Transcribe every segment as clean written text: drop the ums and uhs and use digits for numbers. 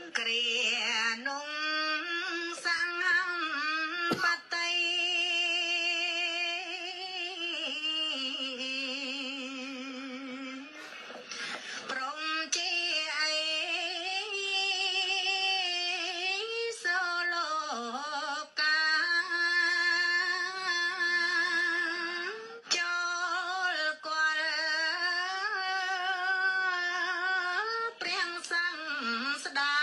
គ្រានំសាំងបតីព្រមជាអីសូលោកាចូលគាល់ព្រះសង្ឃស្ដា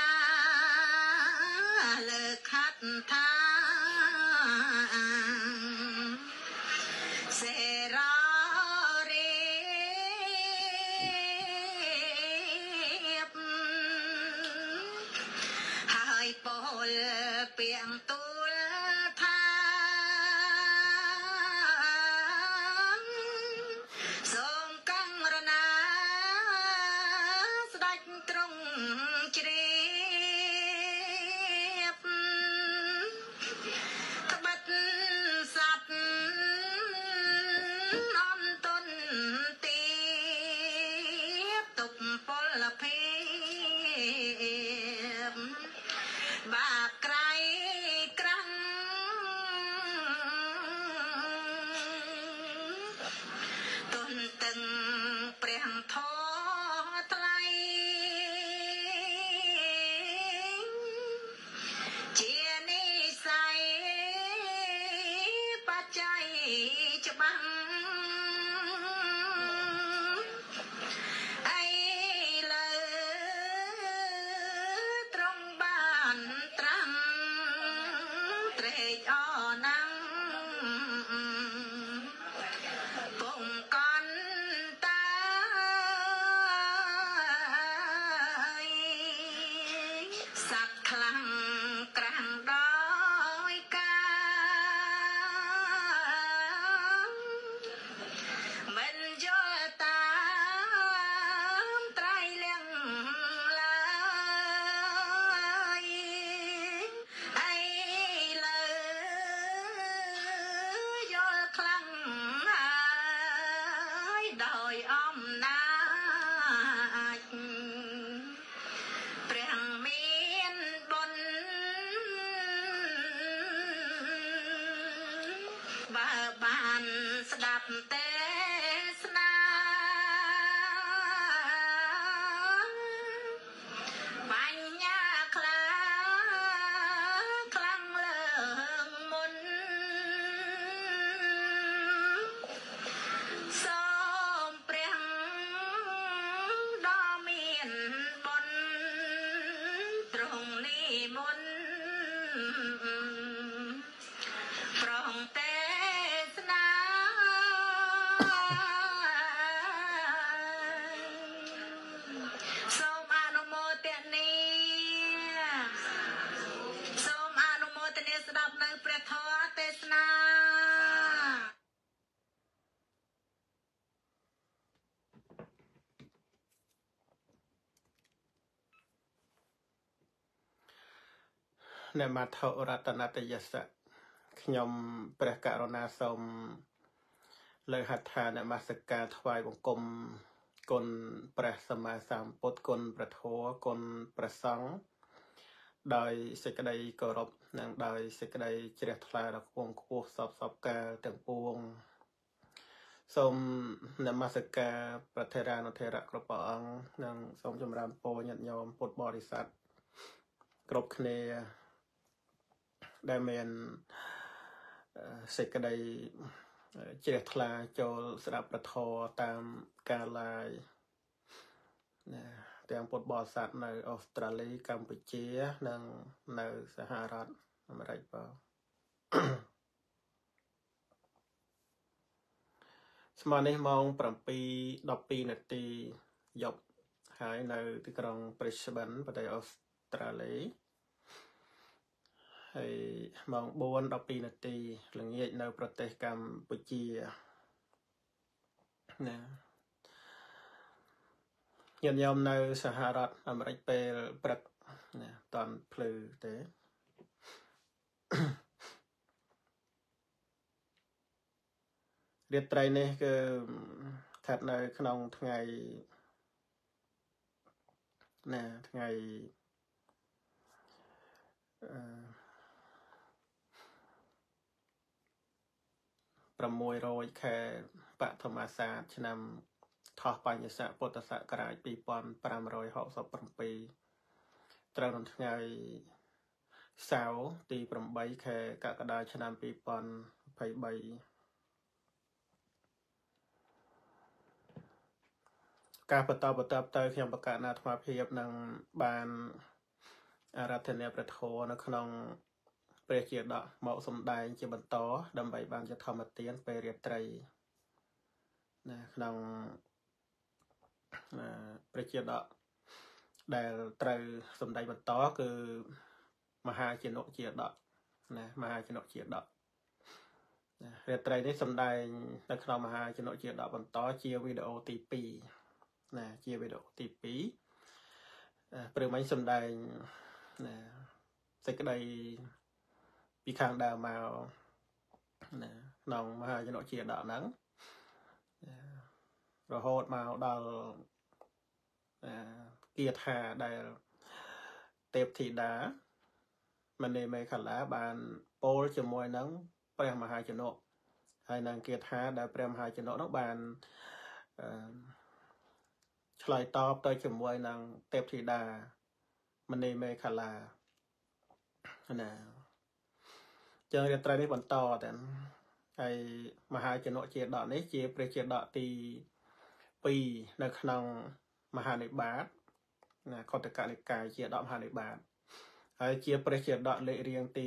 លើខាត់ថាសេរ៉ារេបហើយពលពាំងទូលថាសូមកាំងរណាស្ដេចទ្រង់ជ្រាបត្បិតសັດអន្តនទីទុកពលភាពបាបក្រៃក្រាំងទុនតឹងព្រះធម៌ថ្លៃជានិស័យបច្ច័យច្បាស់អីលើត្រង់បានត្រាំត្រេកអរណាំពងកន់តាយសັດខ្លាំងក្រាំងដោយការមិនយល់តាមត្រៃលៀងឡើយអីលើយល់ខ្លាំងហើយដោយអំណាចព្រះមានបុណ្យបើបានស្ដាប់ទេសនាបញ្ញាខ្លាំងលើងមុនសូមព្រះដ៏មានបុណ្យទ្រង់និមន្តប្រងទេសនាសូមអនុមោទនាសូមអនុមោទនាស្ដាប់នៅព្រះធម៌ទេសនាអ្នកមាថុរតនតយសៈខ្ញុំព្រះករុណាសូមលើកហដ្ឋាននមស្ការថ្វាយបង្គំគុណព្រះសម្មាសម្ពុទ្ធគុណព្រះធម៌គុណព្រះសង្ឃដោយសេចក្តីគោរពនិងដោយសេចក្តីជ្រះថ្លាដល់ខ្ពង់ខ្ពស់សពកាលទាំងពួងសូមនមស្ការព្រះថេរានុថេរៈគ្រប់ព្រះអង្គនិងសូមចម្រើនពរញាតិញោមពុទ្ធបរិស័ទគ្រប់គ្នាដែលមានសេចក្តីជ្រះថ្លាចូលស្ដាប់ព្រះធម៌តាមការ live ណាទាំងពុទ្ធបរិស័ទនៅអូស្ត្រាលីកម្ពុជានិងនៅសហរដ្ឋអាមេរិកបងស្មើនេះម៉ោង 7:12 នាទីយប់ហើយនៅទីក្រុង Brisbane ប្រទេសអូស្ត្រាលីហើយម៉ោង 4:12 នាទីល្ងាចនៅប្រទេសកម្ពុជាណាញាតិញោមនៅសហរដ្ឋអាមេរិកពេលព្រឹកណាតន់ភ្លឺទេរាត្រីនេះគឺស្ថិតនៅក្នុងថ្ងៃណាថ្ងៃ 600 ខែបឋមសាទឆ្នាំថោះបញ្ញស័កពុទ្ធសករាជ 2567 ត្រូវនៅថ្ងៃសៅរ៍ទី 8 ខែកក្កដាឆ្នាំ 2023 ការបន្តទៅខ្ញុំបកណាអាត្មាភាពនឹងបានអារាធនាព្រះធម៌នៅក្នុងព្រះជាដកមកសំដែងជាបន្តដើម្បីបានជាធម្មទានពេលរាត្រីណាក្នុងព្រះជាដកដែលត្រូវសំដែងបន្តគឺមហាជនុជាដកណាមហាជនុជាដករាត្រីនេះសំដែងនៅក្នុងមហាជនុជាដកបន្តជាវីដេអូទី 2 ណាជាវីដេអូទី 2 ព្រមមិញសំដែងណាសេចក្តីពីខាងដើមមកណាក្នុងមហាជនុជាដកហ្នឹងរហូតមកដល់គាថាដែលទេពធីតាមនីមេខលាបានពោលជាមួយនឹងព្រះមហាជនុហើយនឹងគាថាដែលព្រះមហាជនុនោះបានឆ្លើយតបទៅជាមួយនឹងទេពធីតាមនីមេខលាណាចឹងរាត្រីនេះបន្តទៅហើយមហាជនុជាដកនេះជាព្រះជាដកទី 2 នៅក្នុងមហានិបាតណាខត្តកនិកាយជាដកមហានិបាតហើយជាព្រះជាដកលេខរៀងទី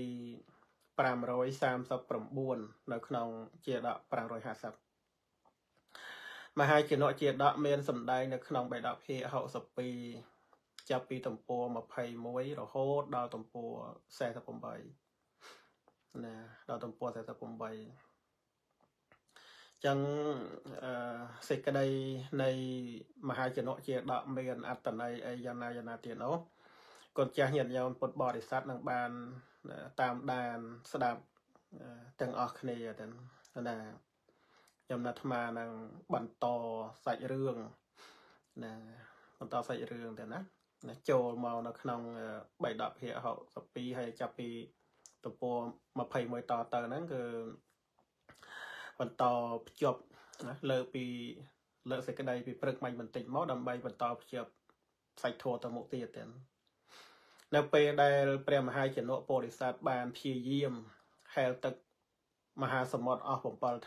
539 នៅក្នុងជាដក 550 មហាជនុជាដកមានសម្ដែងនៅក្នុងបេដកភាគ 62 ចាប់ពីទំព័រ 21 រហូតដល់ទំព័រ 48 ណាដល់ទំព័រ 48 ចឹងសេចក្តីនៃមហាជនុជាដកមានអត្តន័យអីយ៉ាងណាទៀតនោះកូនចាស់ញាតិញោមពុទ្ធបរិស័ទនឹងបានតាមដានស្ដាប់ទាំងអស់គ្នាទៅណាខ្ញុំអាត្មានឹងបន្តសាច់រឿងណាបន្តសាច់រឿងទៅណាចូលមកនៅក្នុងបេដកភាគ 62 ហើយចាប់ពីទំព័រ 21 តទៅហ្នឹងគឺបន្តភ្ជាប់ណាលើសេចក្តីពីព្រឹកមាញ់បន្តិចមកដើម្បីបន្តភ្ជាប់សាច់ធម៌ទៅមុខទៀតទៅនៅពេលដែលព្រះមហាជនុពោធិសត្វបានព្យាយាមហែលទឹកមហាសមុទ្រអស់ 7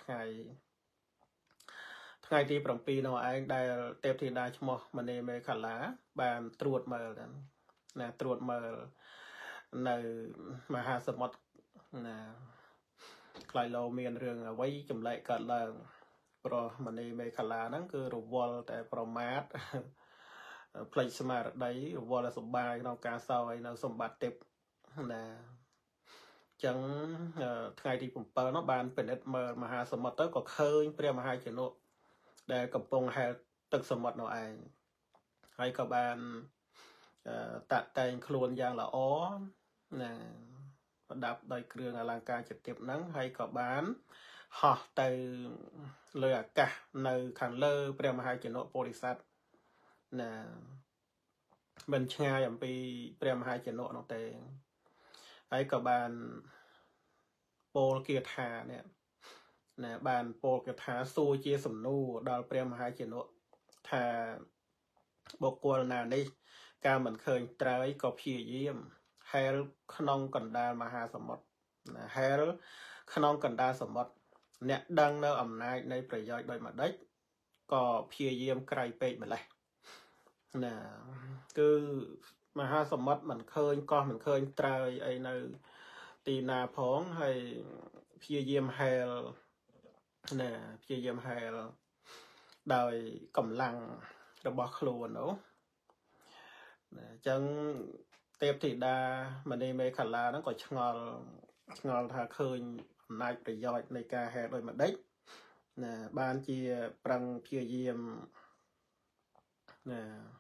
ថ្ងៃទី 7 នោះឯងដែលទេពធីតាឈ្មោះមនីមេខលាបានត្រួតមើលទៅណាត្រួតមើលនៅមហាសមុទ្រណាខ្លាយលោមានរឿងអ្វីចម្លែកកើតឡើងព្រោះមនីមេខលាហ្នឹងគឺរវល់តែប្រមាថផ្លេចស្មារតីរវល់តែសុបាយក្នុងការសោយនៅសម្បត្តិទេពណាចឹងថ្ងៃទី 7 នោះបានពិនិត្យមើលមហាសមុទ្រទៅក៏ឃើញព្រះមហាជនុដែលកំពុងហែលទឹកសមុទ្រនោះឯងហើយក៏បានតាក់តែងខ្លួនយ៉ាងល្អណាប្រដាប់ដោយគ្រឿងអលង្ការជាទៀបហ្នឹងហើយក៏បានហោះទៅលើអាកាសនៅខាងលើព្រះមហាជនុពោធិសត្វណាមិនឆ្ងាយអំពីព្រះមហាជនុនោះទេហើយក៏បានពោលគាថានេះណាបានពោលគាថាសួរជាសំណួរដល់ព្រះមហាជនុថាបុគ្គលណានេះកាលមិនឃើញត្រើយក៏ព្យាយាមហែលក្នុងកណ្ដាលមហាសមុទ្រណាហែលក្នុងកណ្ដាលសមុទ្រអ្នកដឹងនៅអំណាចនៃប្រយោជន៍ដោយម្ដេចក៏ព្យាយាមក្រៃពេកម្លេះណាគឺមហាសមុទ្រមិនឃើញកោះមិនឃើញត្រើយអីនៅទីណាផងហើយព្យាយាមហែលណាព្យាយាមហែលដោយកម្លាំងរបស់ខ្លួននោះណាអញ្ចឹងទេពធីតាមនីមេខលាហ្នឹងក៏ឆ្ងល់ថាឃើញអំណាចប្រយោជន៍នៃការហែលដោយម្ដេចណាបានជាប្រឹងព្យាយាមណា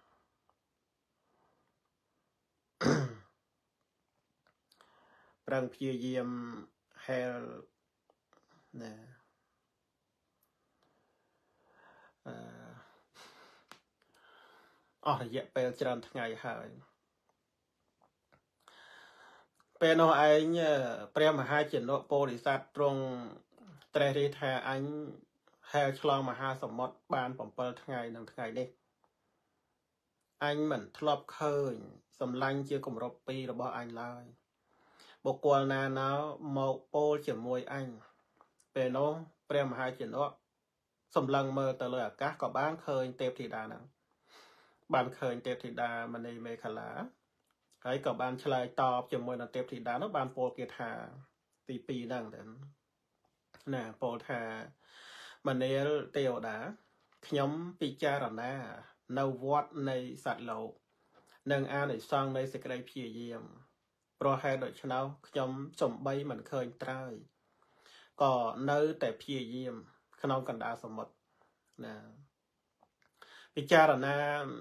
ប្រឹងព្យាយាមហែលណាអស់រយៈពេលច្រើនថ្ងៃហើយពេលនោះឯងព្រះមហាជនៈពោធិសត្វទ្រង់ត្រេះរិះថាអញហែលឆ្លងមហាសមុទ្របាន7ថ្ងៃនឹងថ្ងៃនេះអញមិនធ្លាប់ឃើញសម្លាញ់ជាគម្រប់2របស់អញឡើយបុគ្គលណាណោមកពោលជាមួយអញពេលនោះព្រះមហាជនៈសម្លឹងមើលទៅលើអាកាសក៏បានឃើញទេពធីតាហ្នឹងបានឃើញទេពធីតាមនីមេខលាហើយក៏បានឆ្លើយតបជាមួយនឹងទេពធីតានោះបានពោលគាថាទី2ហ្នឹងទៅណាពោលថាមនាលទេវតាខ្ញុំពិចារណានៅវត្តនៃសត្វលោកនិងអានិសង្សនៃសេចក្តីព្យាយាមព្រោះហេតុដូច្នោះខ្ញុំសំបីមិនឃើញត្រើយក៏នៅតែព្យាយាមក្នុងកណ្ដាលសមុទ្រណាពិចារណា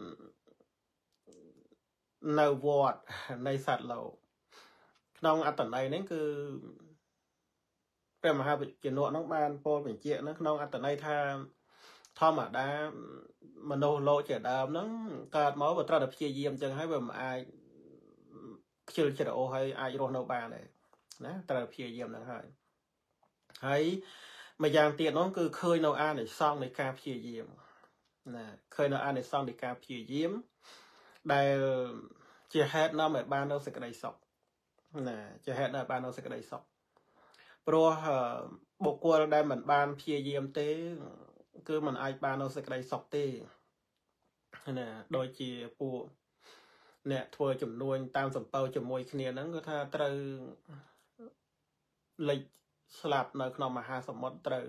នៅវត្តនៃសត្វលោកក្នុងអត្តន័យនេះគឺព្រះមហាវិជ្ជានោះបានពោលបញ្ជាក់នៅក្នុងអត្តន័យថាធម្មតាមនុស្សលោកជាដើមហ្នឹងកើតមកវាត្រូវតែព្យាយាមអញ្ចឹងហើយវាមិនអាចខ្ជិលច្រអូសហើយអាចរស់នៅបានទេណាត្រូវព្យាយាមហ្នឹងហើយម្យ៉ាងទៀតនោះគឺឃើញនៅអានិសង្សនៃការព្យាយាមណាឃើញនៅអានិសង្សនៃការព្យាយាមដែលជាហេតុនាំឲ្យបាននៅសេចក្តីសុខណាជាហេតុនាំឲ្យបាននៅសេចក្តីសុខព្រោះបុគ្គលដែលមិនបានព្យាយាមទេគឺมันអាចបាននៅសេចក្តីសុខទេណាដូចជាពួកអ្នកធ្វើចំនួនតាមសំពៅជាមួយគ្នាហ្នឹងគឺថាត្រូវលិចស្លាប់នៅក្នុងមហាសមុទ្រត្រូវ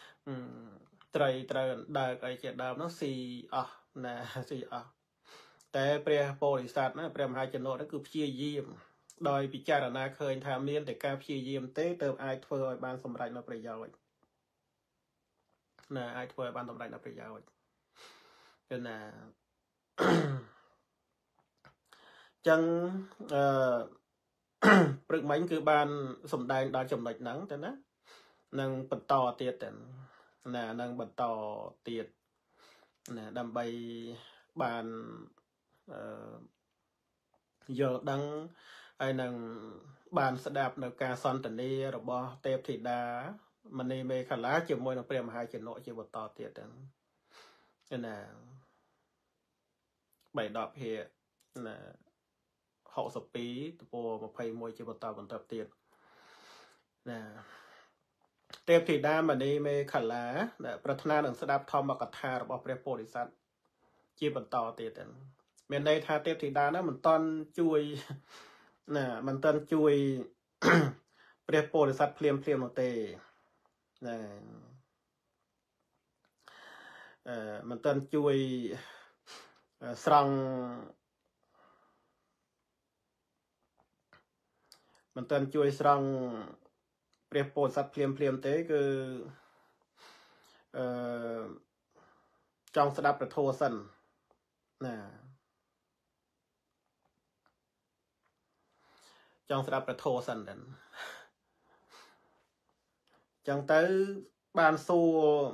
ត្រូវដើកអីជាដើមនោះស៊ីអស់ណាស៊ីអស់តែព្រះពោធិសត្វណាព្រះមហាជនៈនោះគឺព្យាយាមដោយពិចារណាឃើញថាមានតែការព្យាយាមទេទើបអាចធ្វើឲ្យបានសម្រេចនៅប្រយោជន៍ណាអាចធ្វើឲ្យបានសម្រេចនៅប្រយោជន៍គឺណាចឹងព្រឹកមិញគឺបានសម្ដែងដល់ចំណុចហ្នឹងទៅណានឹងបន្តទៀតទៅណានឹងបន្តទៀតណាដើម្បីបានយល់ដឹងហើយនឹងបានស្ដាប់នៅការសន្ទនារបស់ទេពធីតាមនីមេខលាជាមួយនឹងព្រះមហាជនៈជាបន្តទៀតទៅណា3-10ហេណា62ទំព័រ21ជាបន្តទៀតណាទេពធីតាមនីមេខលាប្រាថ្នានឹងស្ដាប់ធម្មកថារបស់ព្រះពោធិសត្វជាបន្តទៀតទៅមានន័យថាទេពធីតានោះមិនតន់ជួយណាមិនតន់ជួយព្រះពោធិសត្វភ្លាមនោះទេណាមិនតន់ជួយស្រង់មិនតន់ជួយស្រង់ព្រះពោធិសត្វភ្លាមទេគឺចង់ស្ដាប់ព្រះធម៌សិនណាចង់ស្ដាប់ព្រះធម៌សិនហ្នឹងចឹងទៅបានសួរ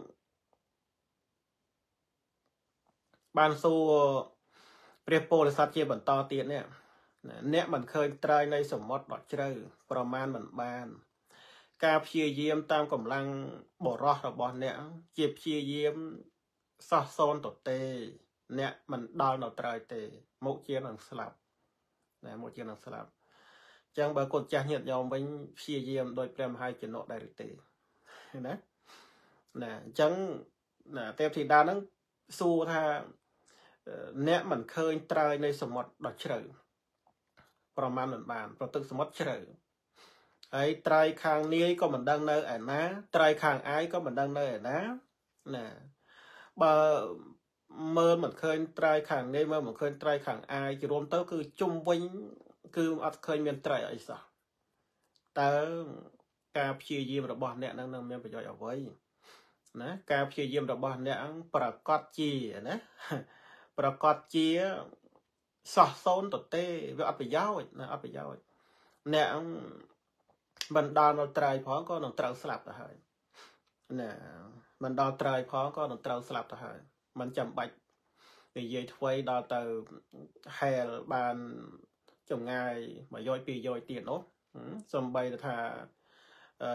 ព្រះពោធិសត្វជាបន្តទៀតនេះអ្នកមិនឃើញត្រើយនៃសមុទ្រដ៏ជ្រៅប្រមាណមិនបានការព្យាយាមតាមកម្លាំងបរោះរបស់អ្នកជាព្យាយាមសោះសូនទៅទេអ្នកមិនដល់នៅត្រើយទេមុខជានឹងស្លាប់ណាមុខជានឹងស្លាប់ចឹងបើកូនចាស់ញាតិញោមវិញព្យាយាមដោយព្រះមហាជនៈដែរឬទេណាអញ្ចឹងណាទេពធីតាហ្នឹងសួរថាអ្នកមិនឃើញត្រើយនៃសមុទ្រដ៏ជ្រៅប្រមាណមិនបានព្រោះទឹកសមុទ្រជ្រៅហើយត្រើយខាងនាយក៏មិនដឹងនៅឯណាត្រើយខាងអាយក៏មិនដឹងនៅឯណាណាបើមើលមិនឃើញត្រើយខាងនាយមើលមិនឃើញត្រើយខាងអាយជារួមទៅគឺជុំវិញគឺអត់ឃើញមានត្រើយអីសោះតើការព្យាយាមរបស់អ្នកនឹងមានប្រយោជន៍អ្វីណាការព្យាយាមរបស់អ្នកប្រកាសជាណាប្រកាសជាសោះសូនទៅទេវាអត់ប្រយោជន៍ណាអត់ប្រយោជន៍អ្នកមិនដល់នៅត្រើយផងក៏នឹងត្រូវស្លាប់ទៅហើយណាមិនដល់ត្រើយផងក៏នឹងត្រូវស្លាប់ទៅហើយមិនចាំបាច់និយាយថ្មីដល់ទៅហែលបានចម្ងាយ1 យោជន៍ 2 យោជន៍ទៀតនោះសំបីថាអឺ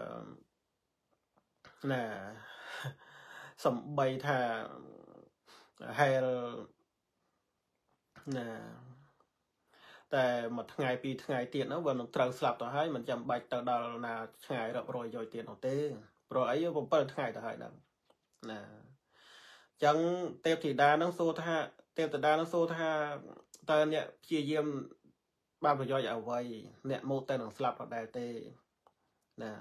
ណាសំបីថាហែលណាតែមួយថ្ងៃពីរថ្ងៃទៀតហ្នឹងវានឹងត្រូវស្លាប់ទៅហើយមិនចាំបាច់ទៅដល់ណាឆ្ងាយរាប់រយយទៀតនោះទេព្រោះអី7ថ្ងៃទៅហើយហ្នឹងណាអញ្ចឹងទេពធីតានឹងសួរថាទេពធីតានឹងសួរថាតើអ្នកព្យាយាមបានប្រយោជន៍អ្វីអ្នកមកទៅនឹងស្លាប់ដដែលទេណា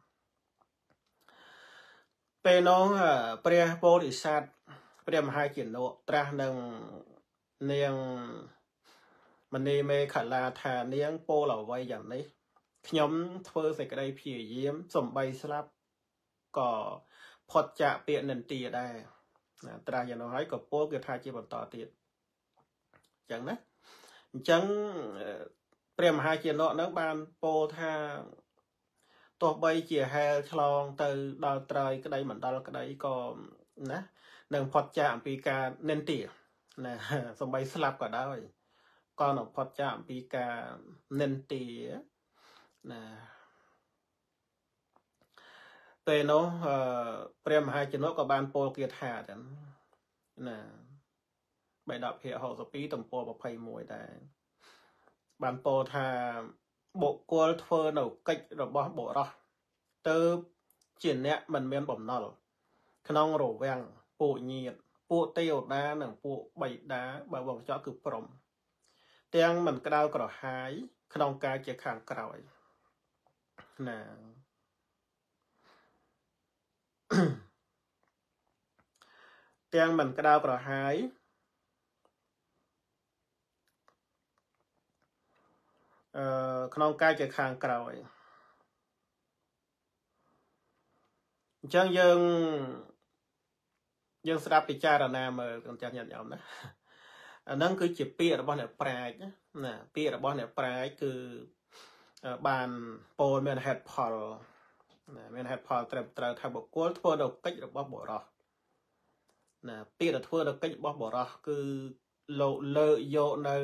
ពេលនោះព្រះពោធិសត្វព្រះមហាជិនៈត្រាស់នឹងនាងមនីមេខលាថានាងពោលអ្វីយ៉ាងនេះខ្ញុំធ្វើសេចក្តីព្យាយាមសំបីស្លាប់ក៏ផុតចាកពាក្យនិន្ទាដែរណាត្រាស់យ៉ាងនោះហើយក៏ពោលគឺថាជាបន្តទៀតអញ្ចឹងណាអញ្ចឹងព្រះមហាជិនៈនឹងបានពោលថាទោះបីជាហែលឆ្លងទៅដល់ត្រើយក្តីមិនដល់ក្តីក៏ណានឹងផុតចាកអំពីការនិន្ទាណាសំបីស្លាប់ក៏ដោយក៏នឹងផុតចាកអំពីការនិន្ទាណាពេលនោះព្រះមហាជិនៈក៏បានពោលគាថាទាំងណាបេដកភាគ62ទំព័រ21ដែរបានពោលថាបុគ្គលធ្វើនៅកិច្ចរបស់បុរសទៅជាអ្នកមិនមានបំណុលក្នុងរវាងពួកញាតិពួកទេវតានិងពួកបិតាបើវងចោគឺព្រំទាំងមិនក្តៅក្រហាយក្នុងការជាខាងក្រោយណាទាំងមិនក្តៅក្រហាយក្នុងកាយជាខាងក្រោយអញ្ចឹងយើងស្ដាប់ពិចារណាមើលទាំងចាស់ញាតិញោមណាអាហ្នឹងគឺជាពាក្យរបស់អ្នកប្រាជ្ញណាពាក្យរបស់អ្នកប្រាជ្ញគឺបានពោលមានហេតុផលណាមានហេតុផលត្រឹមត្រូវថាបុគ្គលធ្វើនៅកិច្ចរបស់បុរសណាពាក្យដែលធ្វើនៅកិច្ចរបស់បុរសគឺលើកយកនៅ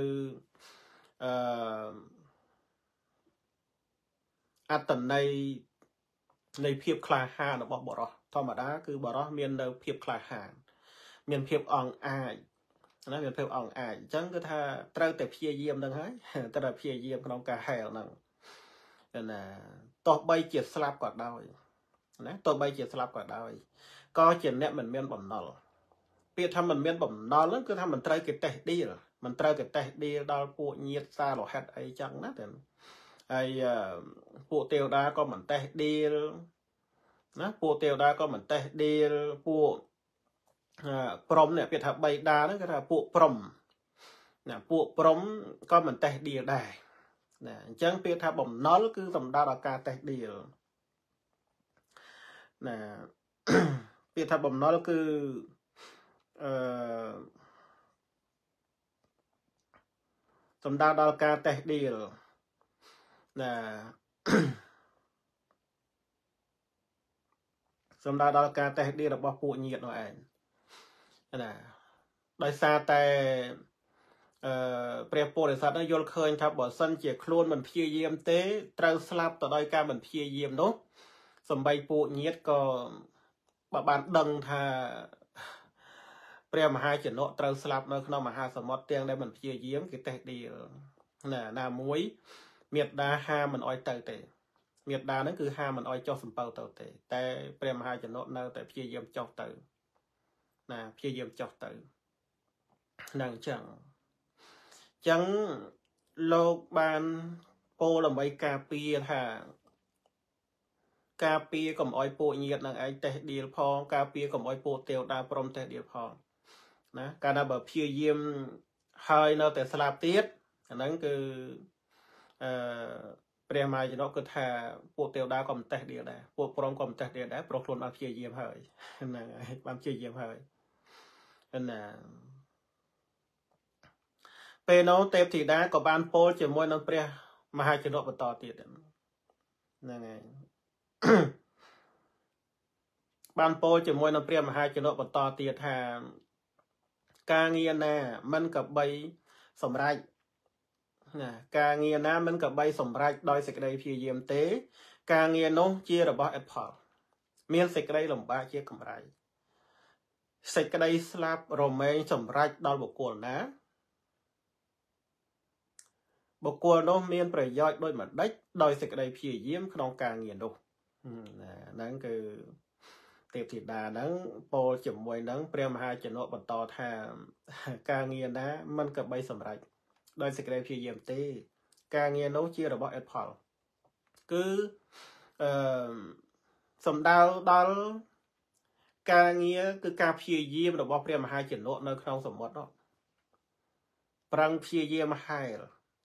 អត្តន័យនៃភាពក្លាហានរបស់បុរសធម្មតាគឺបុរសមាននៅភាពក្លាហានមានភាពអង់អាចណាមានភាពអង់អាចអញ្ចឹងគឺថាត្រូវតែព្យាយាមនឹងហើយត្រូវតែព្យាយាមក្នុងការហែលហ្នឹងណាទោះបីជាស្លាប់ក៏ដោយណាទោះបីជាស្លាប់ក៏ដោយក៏ជាអ្នកមិនមានបំណុលពាក្យថាមិនមានបំណុលហ្នឹងគឺថាមិនត្រូវគេតេះឌីលមិនត្រូវគេតេះឌីលដល់ពួកញាតិសាលោហិតអីចឹងណាតែហើយពួកទេវតាក៏មិនតេះឌីលណាពួកទេវតាក៏មិនតេះឌីលពួកព្រំនេះពាក្យថាបៃតាហ្នឹងគេថាពួកព្រំណាពួកព្រំក៏មិនតេះឌីលដែរណាអញ្ចឹងពាក្យថាបំណុលគឺសំដៅដល់ការតេះឌីលណាពាក្យថាបំណុលគឺសំដៅដល់ការតេះឌីលណាសំដៅដល់ការតេះឌីលរបស់ពួកញាតិនោះឯងណាដោយសារតែព្រះពោធិសត្វនឹងយល់ឃើញថាបើសិនជាខ្លួនមិនព្យាយាមទេត្រូវស្លាប់ទៅដោយការមិនព្យាយាមនោះសំបីពួកញាតិក៏បើបានដឹងថាព្រះមហាជិនៈត្រូវស្លាប់នៅក្នុងមហាសមុទ្រទាំងដែលមិនព្យាយាមគេតេះឌីលណាមួយមេត្តាហាមិនអោយទៅទេមេត្តាហ្នឹងគឺហាមិនអោយចុះសំពៅទៅទេតែព្រះមហាជិនៈនៅតែព្យាយាមចុះទៅណាព្យាយាមចុះទៅហ្នឹងអញ្ចឹងលោកបានពោលដើម្បីការពារថាការពារកុំអោយពួកញាតិនឹងឯងតេះឌីលផងការពារកុំអោយពួកទេវតាព្រមតេះឌីលផងណាកាលណាបើព្យាយាមហើយនៅតែស្លាប់ទៀតអាហ្នឹងគឺព្រះមហាជិនៈគឺថាពួកទេវតាក៏មិនតេះឌីលដែរពួកព្រមក៏មិនតេះឌីលដែរព្រោះខ្លួនបានព្យាយាមហើយហ្នឹងហើយបានព្យាយាមហើយណាពេលនោះទេពធីតាក៏បានពោលជាមួយនឹងព្រះមហាជិនៈបន្តទៀតហ្នឹងហើយបានពោលជាមួយនឹងព្រះមហាជិនៈបន្តទៀតថាការងារណាមិនក៏បីសម្រេចការងារណាមិនក៏បីសម្រេចដោយសេចក្តីព្យាយាមទេការងារនោះជារបស់ឥតផលមានសេចក្តីលំបាកជាកម្រៃសេចក្តីស្លាប់រមែងសម្រេចដល់បុគ្គលណាបុគ្គលនោះមានប្រយោជន៍ដោយម្ដេចដោយសេចក្តីព្យាយាមក្នុងការងារនោះហ្នឹងគឺទេពធីតាហ្នឹងពោលជាមួយនឹងព្រះមហាជនៈបន្តថាការងារណាមិនក៏បីសម្រេចដោយសេចក្តីព្យាយាមទេការងារនោះជារបស់ឥតផលគឺសំដៅដល់ការងារគឺការព្យាយាមរបស់ព្រះមហាជនៈនៅក្នុងសមុទ្រនោះប្រឹងព្យាយាមហែល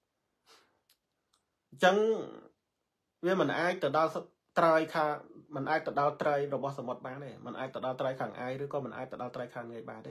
អញ្ចឹងវាមិនអាចទៅដល់ត្រៃខាមិនអាចទៅដល់ត្រៃរបស់សមុទ្របានទេមិនអាចទៅដល់ត្រៃខាងឯឬក៏មិនអាចទៅដល់ត្រៃខាងងាយបានទេ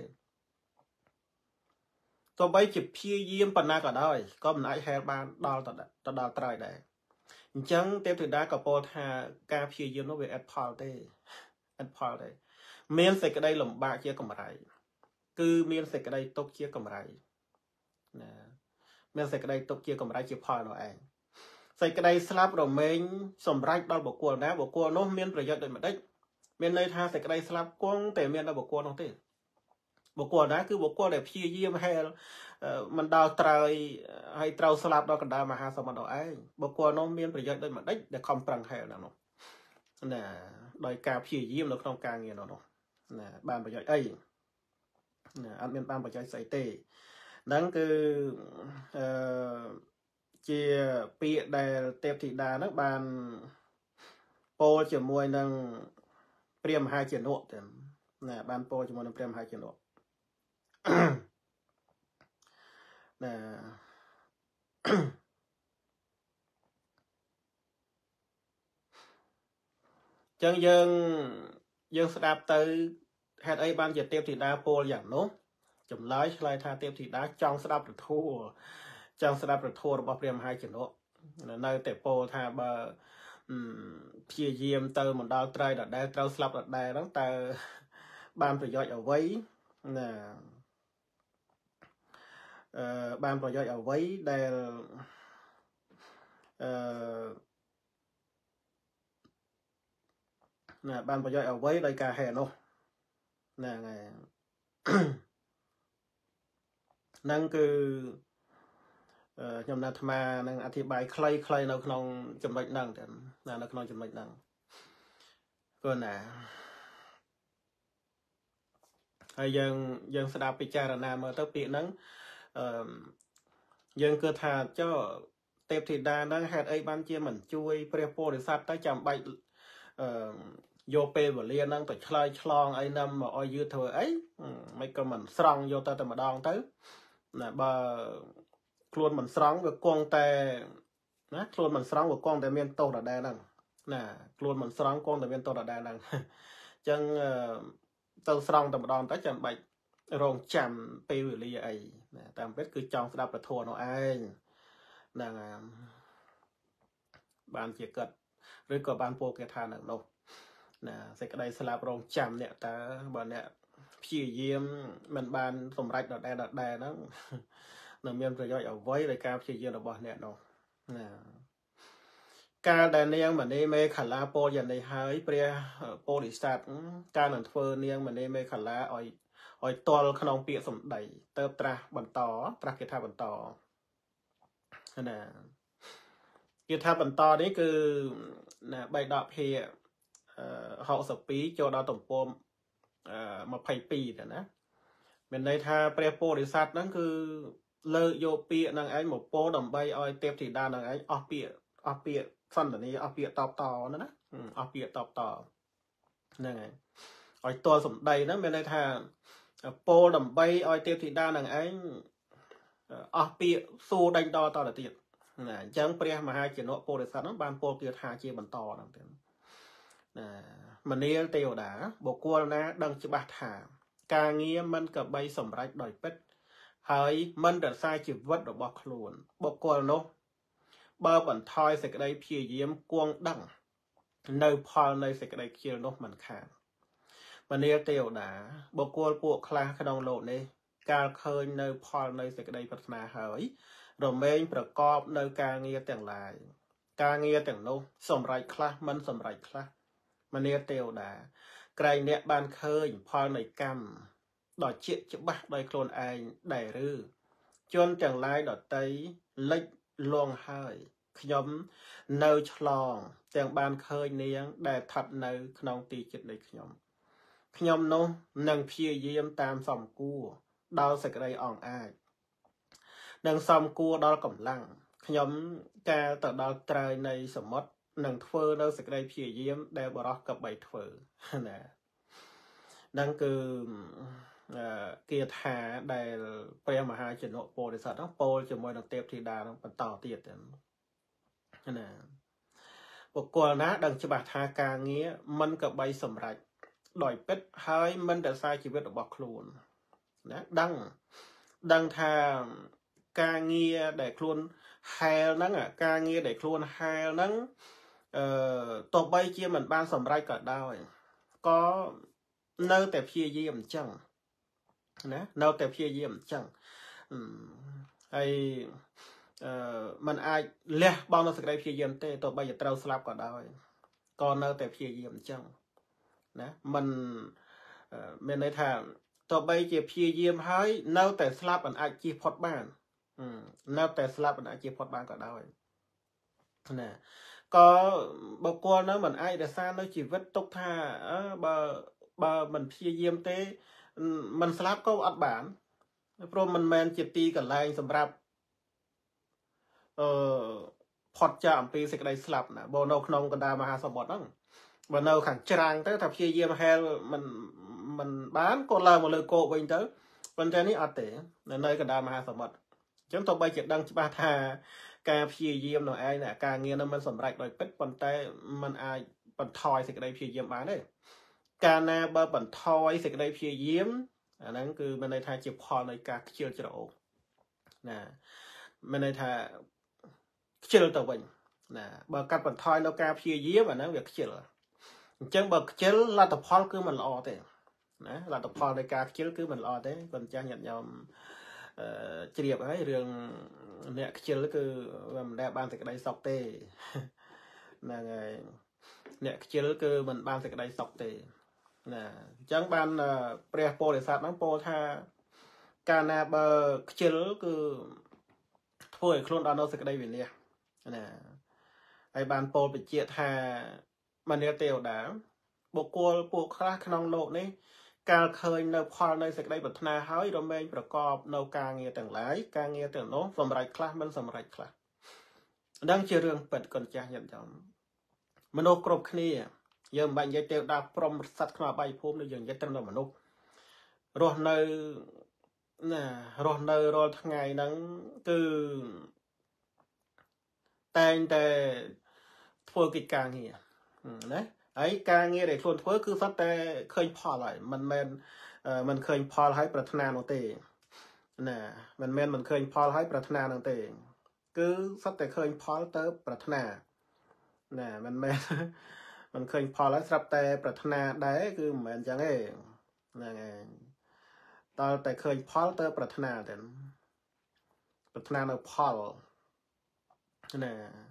ទោះបីជាព្យាយាមប៉ុណ្ណាក៏ដោយក៏មិនអាចហែលបានដល់ទៅដល់ត្រៃដែរអញ្ចឹងទេពធីតាក៏ពោលថាការព្យាយាមនោះវាឥតផលទេឥតផលទេមានសេចក្តីលំបាកជាកម្រៃគឺមានសេចក្តីទុកជាកម្រៃណាមានសេចក្តីទុកជាកម្រៃជាផលនោះឯងសេចក្តីស្លាប់រមែងសម្រេចដល់បុគ្គលណាបុគ្គលនោះមានប្រយោជន៍ដូចម្ដេចមានន័យថាសេចក្តីស្លាប់គង់តែមានដល់បុគ្គលនោះទេបុគ្គលណាគឺបុគ្គលដែលព្យាយាមហែលមិនដល់ត្រើយហើយត្រូវស្លាប់ដល់កណ្ដាលមហាសមុទ្រនោះឯងបុគ្គលនោះមានប្រយោជន៍ដូចម្ដេចដែលខំប្រឹងហែលនោះណាដោយការព្យាយាមនៅក្នុងការងារនោះណាបានប្រយោជន៍អីណាអត់មានបានប្រយោជន៍ស្អីទេហ្នឹងគឺជាពាក្យដែលទេពធីតាហ្នឹងបានពោលជាមួយនឹងព្រះមហាជនៈទៅណាបានពោលជាមួយនឹងព្រះមហាជនៈណាចឹងយើងស្ដាប់ទៅហេតុអីបានជាទេពធីតាពោលយ៉ាងនោះចម្លើយឆ្លើយថាទេពធីតាចង់ស្ដាប់ព្រះធម៌របស់ព្រះមហាជនៈនៅតែពោលថាបើព្យាយាមទៅមិនដល់ត្រៃដដែលត្រូវស្លាប់ដដែលហ្នឹងតើបានប្រយោជន៍អ្វីណាបានប្រយោជន៍អ្វីដែលណាបានប្រយោជន៍អ្វីដោយការហែនោះណាថ្ងៃហ្នឹងគឺខ្ញុំអាត្មានឹងអធិប្បាយខ្លីៗនៅក្នុងចំណុចហ្នឹងទៅណានៅក្នុងចំណុចហ្នឹងព្រោះណាហើយយើងស្ដាប់ពិចារណាមើលទៅពាក្យហ្នឹងយើងគិតថាចុះទេពធីតាហ្នឹងហេតុអីបានជាមិនជួយព្រះពោធិសត្វទៅចាំបាច់យកពេលវេលាហ្នឹងទៅឆ្លើយឆ្លងអីណាមកឲ្យយឺតធ្វើអីមិនក៏មិនស្រង់យកទៅតែម្ដងទៅណាបើខ្លួនមិនស្រង់វាគង់តែណាខ្លួនមិនស្រង់វាគង់តែមានទោសដដែលហ្នឹងណាខ្លួនមិនស្រង់គង់តែមានទោសដដែលហ្នឹងអញ្ចឹងទៅស្រង់តែម្ដងទៅចាំបាច់រងចាំពេលវេលាអីណាតាមពិតគឺចង់ស្ដាប់ពធនោះឯងហ្នឹងបានជាកិត្តឬក៏បានពោលគេថានៅនោះណាសេចក្តីស្លាប់រងចាំអ្នកតើបើអ្នកព្យាយាមមិនបានសម្រេចដដែលហ្នឹងនឹងមានប្រយោជន៍អ្វីដោយការព្យាយាមរបស់អ្នកនោះណាកាលដែលនាងមណីមេខលាពោលយ៉ាងនេះហើយព្រះពោធិសត្វការនឹងធ្វើនាងមណីមេខលាឲ្យតល់ក្នុងពាក្យសម្ដីទៅត្រាស់គេថាបន្តណាគេថាបន្តនេះគឺណាបៃដកភា62ចូលដល់ទំព័រ22ទៅណាមានន័យថាព្រះពោធិសត្វហ្នឹងគឺលើកយកពាក្យហ្នឹងឯងមកពោលដើម្បីឲ្យទេពធីតាហ្នឹងឯងអស់ពាក្យសន្តានាអស់ពាក្យតបតណាអស់ពាក្យតបតហ្នឹងហើយឲ្យតល់សម្ដីហ្នឹងមានន័យថាពោលដើម្បីឲ្យទេពធីតាហ្នឹងឯងអស់ពាក្យសួរដេញតទៅទៀតណាអញ្ចឹងព្រះមហាជនៈពោធិសត្វហ្នឹងបានពោលគាថាជាបន្តហ្នឹងទៀតណាមនាលទេវតាបុគ្គលណាដឹងច្បាស់ថាការងារមិនក៏បីសម្រេចដោយពិតហើយមិនរក្សាជីវិតរបស់ខ្លួនបុគ្គលនោះបើបន្ថយសេចក្តីព្យាយាមគួងដឹងនៅផលនៃសេចក្តីខ្ជិលនោះមិនខានមនាលទេវតាបុគ្គលពួកខ្លះក្នុងលោកនេះកាលឃើញនៅផលនៃសេចក្តីប្រាថ្នាហើយរមែងប្រកបនៅការងារទាំងឡាយការងារទាំងនោះសម្រេចខ្លះមិនសម្រេចខ្លះមនាទេវតាក្រែងអ្នកបានឃើញផលនៃកម្មដ៏ជាក់ច្បាស់ដោយខ្លួនឯងដែរឬជនទាំងឡាយដតីលិចលងហើយខ្ញុំនៅឆ្លងទាំងបានឃើញនាងដែលស្ថិតនៅក្នុងទីចិត្តនៃខ្ញុំនោះនឹងព្យាយាមតាមសំគួរដល់សេចក្តីអង្អាចនឹងសំគួរដល់កម្លាំងខ្ញុំកាលទៅដល់ត្រើយនៃសមុទ្រនឹងធ្វើនៅសេចក្តីព្យាយាមដែលបរោះកបីធ្វើណានឹងគឺគាថាដែលព្រះមហាជនពោធិសត្វហ្នឹងពោលជាមួយនឹងទេពធីតាហ្នឹងបន្តទៀតណាបុគ្គលណាដឹងច្បាស់ថាការងារមិនក៏បីសម្រេចដោយពិតហើយមិនរក្សាជីវិតរបស់ខ្លួនណាដឹងថាការងារដែលខ្លួនហែលហ្នឹងការងារដែលខ្លួនហែលហ្នឹងទោះបីជាមិនបានសម្រេចក៏ដោយក៏នៅតែព្យាយាមអញ្ចឹងណានៅតែព្យាយាមអញ្ចឹងហើយมันអាចលះបង់នៅសេចក្តីព្យាយាមទេទោះបីជាត្រូវស្លាប់ក៏ដោយក៏នៅតែព្យាយាមអញ្ចឹងណាมันមានន័យថាទោះបីជាព្យាយាមហើយនៅតែស្លាប់មិនអាចជៀសផុតបាននៅតែស្លាប់មិនអាចជៀសផុតបានក៏ដោយណាក៏បុគ្គលនោះមិនអាចរក្សានៅជីវិតទុកថាបើមិនព្យាយាមទេមិនស្លាប់ក៏អត់បានព្រោះមិនមែនជាទីកន្លែងសម្រាប់ផុតចាកអំពីសេចក្តីស្លាប់ណាបើនៅក្នុងកណ្ដាលមហាសមុទ្រហ្នឹងបើនៅខាងច្រាំងទៅថាព្យាយាមហែលមិនបានក៏ឡើងមកលើគោកវិញទៅប៉ុន្តែនេះអត់ទេនៅកណ្ដាលមហាសមុទ្រអញ្ចឹងទោះបីជាដឹងច្បាស់ថាការព្យាយាមនោះឯងការងារនោះមិនសម្រេចដោយពិតប៉ុន្តែมันអាចបន្ថយសេចក្តីព្យាយាមបានទេកាលណាបើបន្ថយសេចក្តីព្យាយាមអាហ្នឹងគឺមានន័យថាជាផលនៃការខ្ជិលច្រអូសណាមានន័យថាខ្ជិលទៅវិញណាបើកាត់បន្ថយនៅការព្យាយាមអាហ្នឹងវាខ្ជិលអញ្ចឹងបើខ្ជិលលទ្ធផលគឺមិនល្អទេណាលទ្ធផលនៃការខ្ជិលគឺមិនល្អទេគាត់ចាស់ញាតិញោមជ្រាបហើយរឿងអ្នកខ្ជិលគឺមិនដែលបានសេចក្តីសុខទេហ្នឹងហើយអ្នកខ្ជិលគឺមិនបានសេចក្តីសុខទេណាអញ្ចឹងបានព្រះពោធិសត្វហ្នឹងពោលថាកាលណាបើខ្ជិលគឺធ្វើឲ្យខ្លួនដល់នៅសេចក្តីវិនាសណាហើយបានពោលបញ្ជាក់ថាមនាទេវតាបុគ្គលពួកខ្លះក្នុងលោកនេះកាលឃើញនៅផលនៃសេចក្តីប្រាថ្នាហើយរមែងប្រកបនៅការងារទាំងឡាយការងារទាំងនោះសម្រេចខ្លះមិនសម្រេចខ្លះដឹងជារឿងពិតកូនចាស់ញាតិញោមមនុស្សគ្រប់គ្នាយើងមិនបាច់និយាយទេវតាព្រំសត្វក្នុងអបាយភូមិនេះយើងនិយាយត្រឹមតែមនុស្សរស់នៅរាល់ថ្ងៃហ្នឹងគឺតែងតែធ្វើកិច្ចការងារណាហើយការងារដែលខ្លួនធ្វើគឺសុទ្ធតែឃើញផលហើយមិនឃើញផលហើយប្រាថ្នានោះទេណាមិនឃើញផលហើយប្រាថ្នានោះទេគឺសុទ្ធតែឃើញផលទៅប្រាថ្នាណាមិនឃើញផលហើយស្រាប់តែប្រាថ្នាដែរគឺមិនមែនអញ្ចឹងទេហ្នឹងហើយតើតែឃើញផលទៅប្រាថ្នាទៅប្រាថ្នានៅផលណា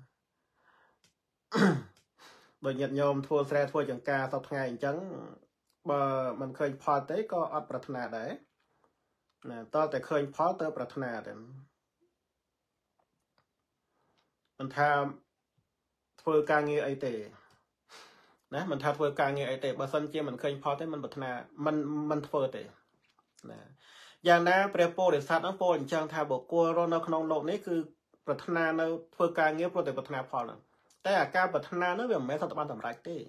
បើញាតិញោមធ្វើស្រែធ្វើចង្ការសពថ្ងៃអញ្ចឹងបើមិនឃើញផលទេក៏អត់ប្រាថ្នាដែរណាតើតែឃើញផលទៅប្រាថ្នាទៅមិនថាធ្វើការងារអីទេណាមិនថាធ្វើការងារអីទេបើសិនជាមិនឃើញផលទេមិនប្រាថ្នាមិនធ្វើទេណាយ៉ាងណាព្រះពោធិសត្វហ្នឹងពោលអញ្ចឹងថាបុគ្គលរស់នៅក្នុងលោកនេះគឺប្រាថ្នានៅធ្វើការងារព្រោះតែប្រាថ្នាផលហ្នឹងតែអាការប្រាថ្នានោះវាមិនមែនសត្វបានសម្រេចទេ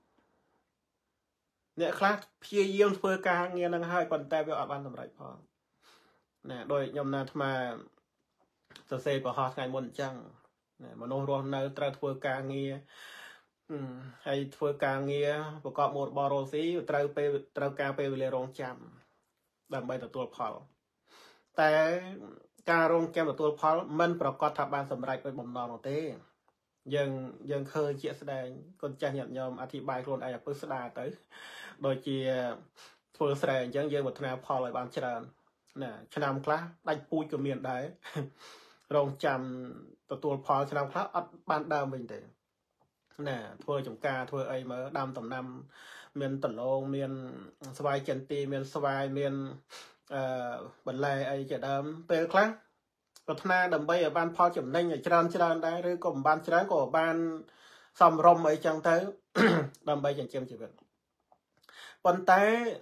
អ្នកខ្លះព្យាយាមធ្វើការងារហ្នឹងហើយប៉ុន្តែវាអត់បានសម្រេចផលណាដោយខ្ញុំណាអាត្មាសរសេរប្រហោះថ្ងៃមុនអញ្ចឹងមនុស្សរស់នៅត្រូវធ្វើការងារហើយធ្វើការងារប្រកបមុខរបររស់ស៊ីត្រូវការពេលវេលារងចាំដើម្បីទទួលផលតែការរងចាំទទួលផលមិនប្រកាសថាបានសម្រេចដោយបំណងនោះទេយើងឃើញជាក់ស្ដែងកូនចាស់ញាតិញោមអធិប្បាយខ្លួនឯងឲ្យពឹសស្ដារទៅដូចជាធ្វើស្រែអញ្ចឹងយើងប្រាថ្នាផលឲ្យបានច្រើនណាឆ្នាំខ្លះដាច់ពូជក៏មានដែរรองจำตัวพอฉลามพระอัดบานดาวmình thế nè thua chúng ca thua ấy mới đam tầm năm miền tần lông miền xoay chân tì miền xoay miền bẩn lề ấy chỉ đam về khác có thà đầm bay ở ban phò chấm ninh ở trên đây rồi còn ban trên của ban xóm rồng ấy chẳng thấy đầm bay chẳng chém chỉ việc còn té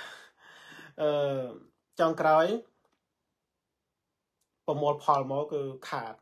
trong cáiประมวลพอลมอคือขาด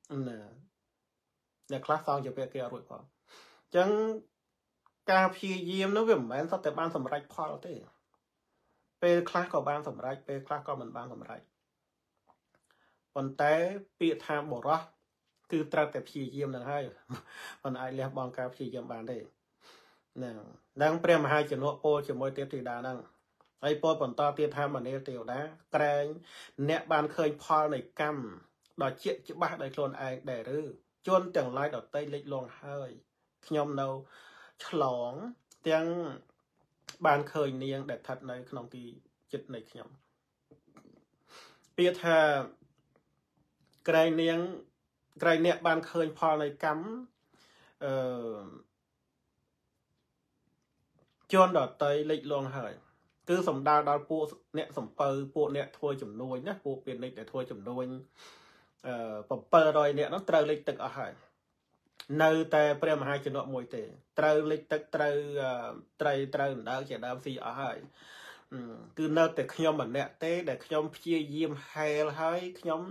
เนี่ยคลาสซองจะเป็นเกี่ยวกับพอจังการพยายามนั้นเป็นเหมือนสัตว์บ้านสำหรับพอลที่เป็นคลาสกับบ้านสำหรับเป็นคลาสกับมันบ้านสำหรับคนแต่ปีทางบอกว่าคือตราแต่พยายามนั่นให้มันไอเลี้ยบองการพยายามบ้านได้เนี่ยดังเปรียบมาให้จนว่าโปจะมวยเตี้ยตีดานั่งไอ้ปอผลต่อเตี้ยทำมันเนี่ยเตียวนะแกรงเนี่ยบานเคยพอในกำดอกเจี๊ยบบ้าได้โคลนไอได้หรือจนแต่งลายดอกเต้เล็กลงเฮ้ยขยมเราฉลองเตียงบานเคยเนียงได้ทัดในขนมตีจิตในขยมเปียทาไกรเนียงไกรเนี่ยบานเคยพอในกำจนดอกเต้เล็กลงเฮ้ยคือสมดาดาวปูเนี่ยสมเปอร์ปูเนี่ยทัวจุ่มนวยนะปูเปลี่ยนในแต่ทัวจุ่มนวยปมเปอร์โดยเนี่ยnó trời lịchตึกở hải nơiแต่เปรียมหายจนหมวยเตะtrời lịchตึกtrời đã chỉ đam phi ở hảiคือnơiแต่ขยมมันเนี่ยเตะแต่ขยมเพียยิ้มให้ให้ขยม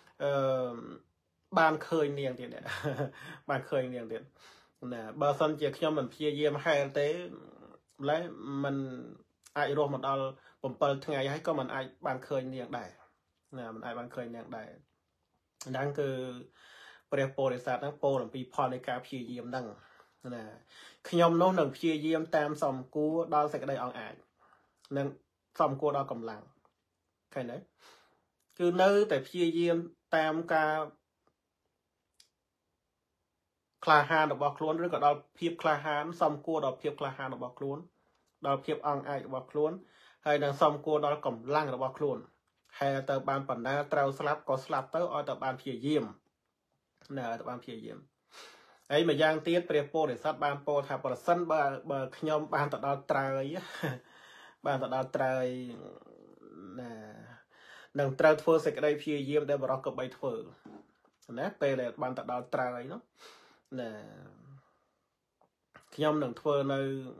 บ้านเคยเนียงเดียเนี่ยบ้านเคยเนียงเดียนะบางส่วนจะขยมมันเพียยิ้มให้เตะแล้วมันไอรวมมันเอาผมเปิดทั้งไงให้ก็มันไอบางเคยเนียงได้นะมันไอบางเคยเนียงได้ดังคือเปรียบโปรดิสัตนั่งโปรหลังปีพอในการพิเยี่ยมดังนะขยมโน้นหนึ่งพิเยี่ยมตามสมกูดาวใส่กระไดอ่างอ่านนั่งสมกูดาวกำลังใครไหนคือเนื้อแต่พิเยี่ยมตามการคลาฮานดอกบอกล้วนหรือก็ดาวเพียบคลาฮานสมกูดาวเพียบคลาฮานดอกบอกล้วนดาวเพียบอ่างอ่านดอกบอกล้วนให้ดังสมกูดาวกำลังดอกบอกล้วนให้ตบานปันนาเตาสลับก็สลับเตาเอาตบานเพียเยี่ยมนะตบานเพียเยี่ยมไอ้มาย่างเตี้ยเปรียบโปเดสัตบานโปถ้าปรสันบขยมบานตดาวตรายบานตดาวตรายนะดังตราทัวร์เสกได้เพียเยี่ยมได้บล็อกกับใบทัวร์นะเปเลยบานตดาวตรายเนาะนะขยมหนึ่งทัวร์ใน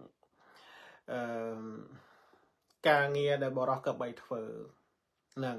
การเงียได้บล็อกกับใบทัวร์นั่ง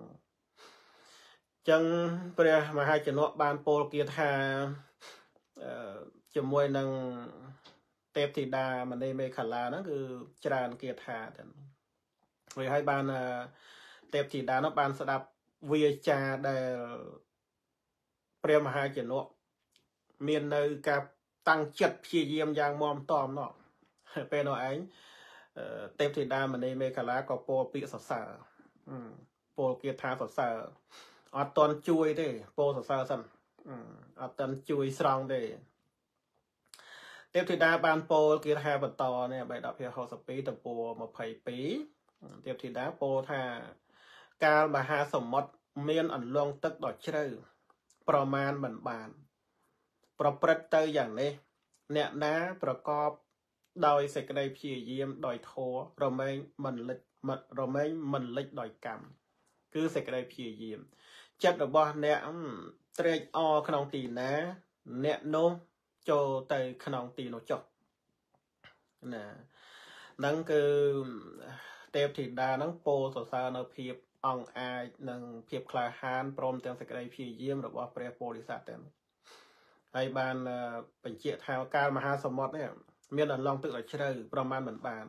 จังเปรียมาให้จนว่าบานโปเกียธาจมวยนังเตปธิดามันได้ไม่ขัดลานั่นคือจรานเกียธาแต่ไว้ให้บานเตปธิดานับบานสดับวิจาได้เปรียมาให้จนว่าเมียนในกับตั้งจัดพิเยี่ยมอย่างมอมตอมเนาะเป็นเอาไอ้เตปธิดามันได้ไม่ขัดลาก็โปปิศสาโปเกียธาสดสาอดตอนจุยได้โปสดสาสันอดตอนจุยสรองได้เทพธิดาบานโปเกียธาบต่อเนี่ยใบดอกเพียเขาสปีตโปมาไผ่ปีเทพธิดาโปธาการมหาสมมติเมียนอันลงตึกดอกเชื่อประมาณเหมือนบานประพฤติเตยอย่างนี้เนี่ยนะประกอบโดยเสกได้เพียเยี่ยมโดยโทเราไม่มันเล็กเราไม่มันเล็กโดยกรรมคือเสกได้เพียเยี่ยมจัดระบอบเนี่ยเตรอขนมตีนะเนี่ยโนโจเตยขนมตีโนจบนะนั่นคือเทพธิดานั่งโปสสารนเพียบองอายนั่งเพียบคลาฮานพร้อมเตียงเสกได้เพียเยี่ยมระบอบเปรียโพลิสัตเต็มไอ้บานเป็นเจียทาวการมหาสมมติเนี่ยเมียนอันลองตึกหลักเชื่อประมาณเหมือนบาน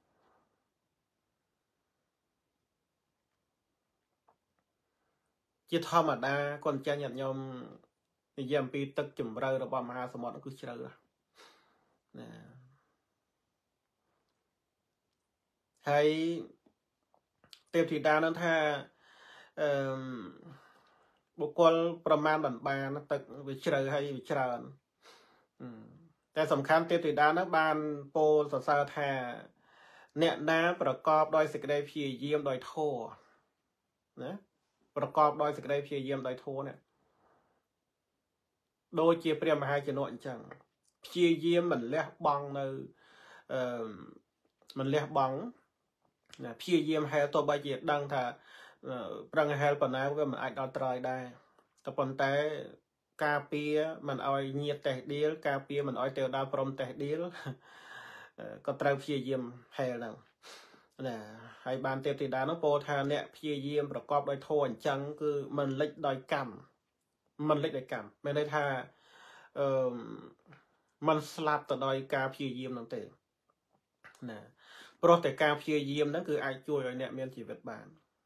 จิตธรรมดาคนเจริญยมนิยมปีตึกจุ่มเรือระบอบมหาสมุทรก็เชื่อให้เทพธิดานั้นถ้าบุคคลประมาณบันบานตึกวิเชื่อให้วิเชื่อแต่สำคัญเทพธิดานั้นบานโปสสาธาเนี่ยน้ำประกอบโดยสิ่งใดเพียเยี่ยมโดยโทนะประกอบโดยสิ่งใดเพียเยี่ยมโดยโทเนี่ย đôi chia priam hai cho nội chẳng chia diêm mình lẽ băng nơi mình lẽ băng chia diêm hai tôi bây giờ đang thà răng hai phần nào cái mình ai đo trời đây tập phần té cà pia mình oi nhiệt tẻ điếu cà pia mình oi tiêu đa prom tẻ điếu có trao chia diêm hai nào nè hai bàn tiệp thì đá nó po thà nè chia diêmประกอบដោយធัวchẳng cứ mình lịch đòi cầm mình lịch đòi cầm mình đây thàมันสลับต่อโดยการพยายามนั่นเองนะเพราะแต่การพยายามนั้นคือไอ้ช่วยเนี่ยมีชีวิตบ้าน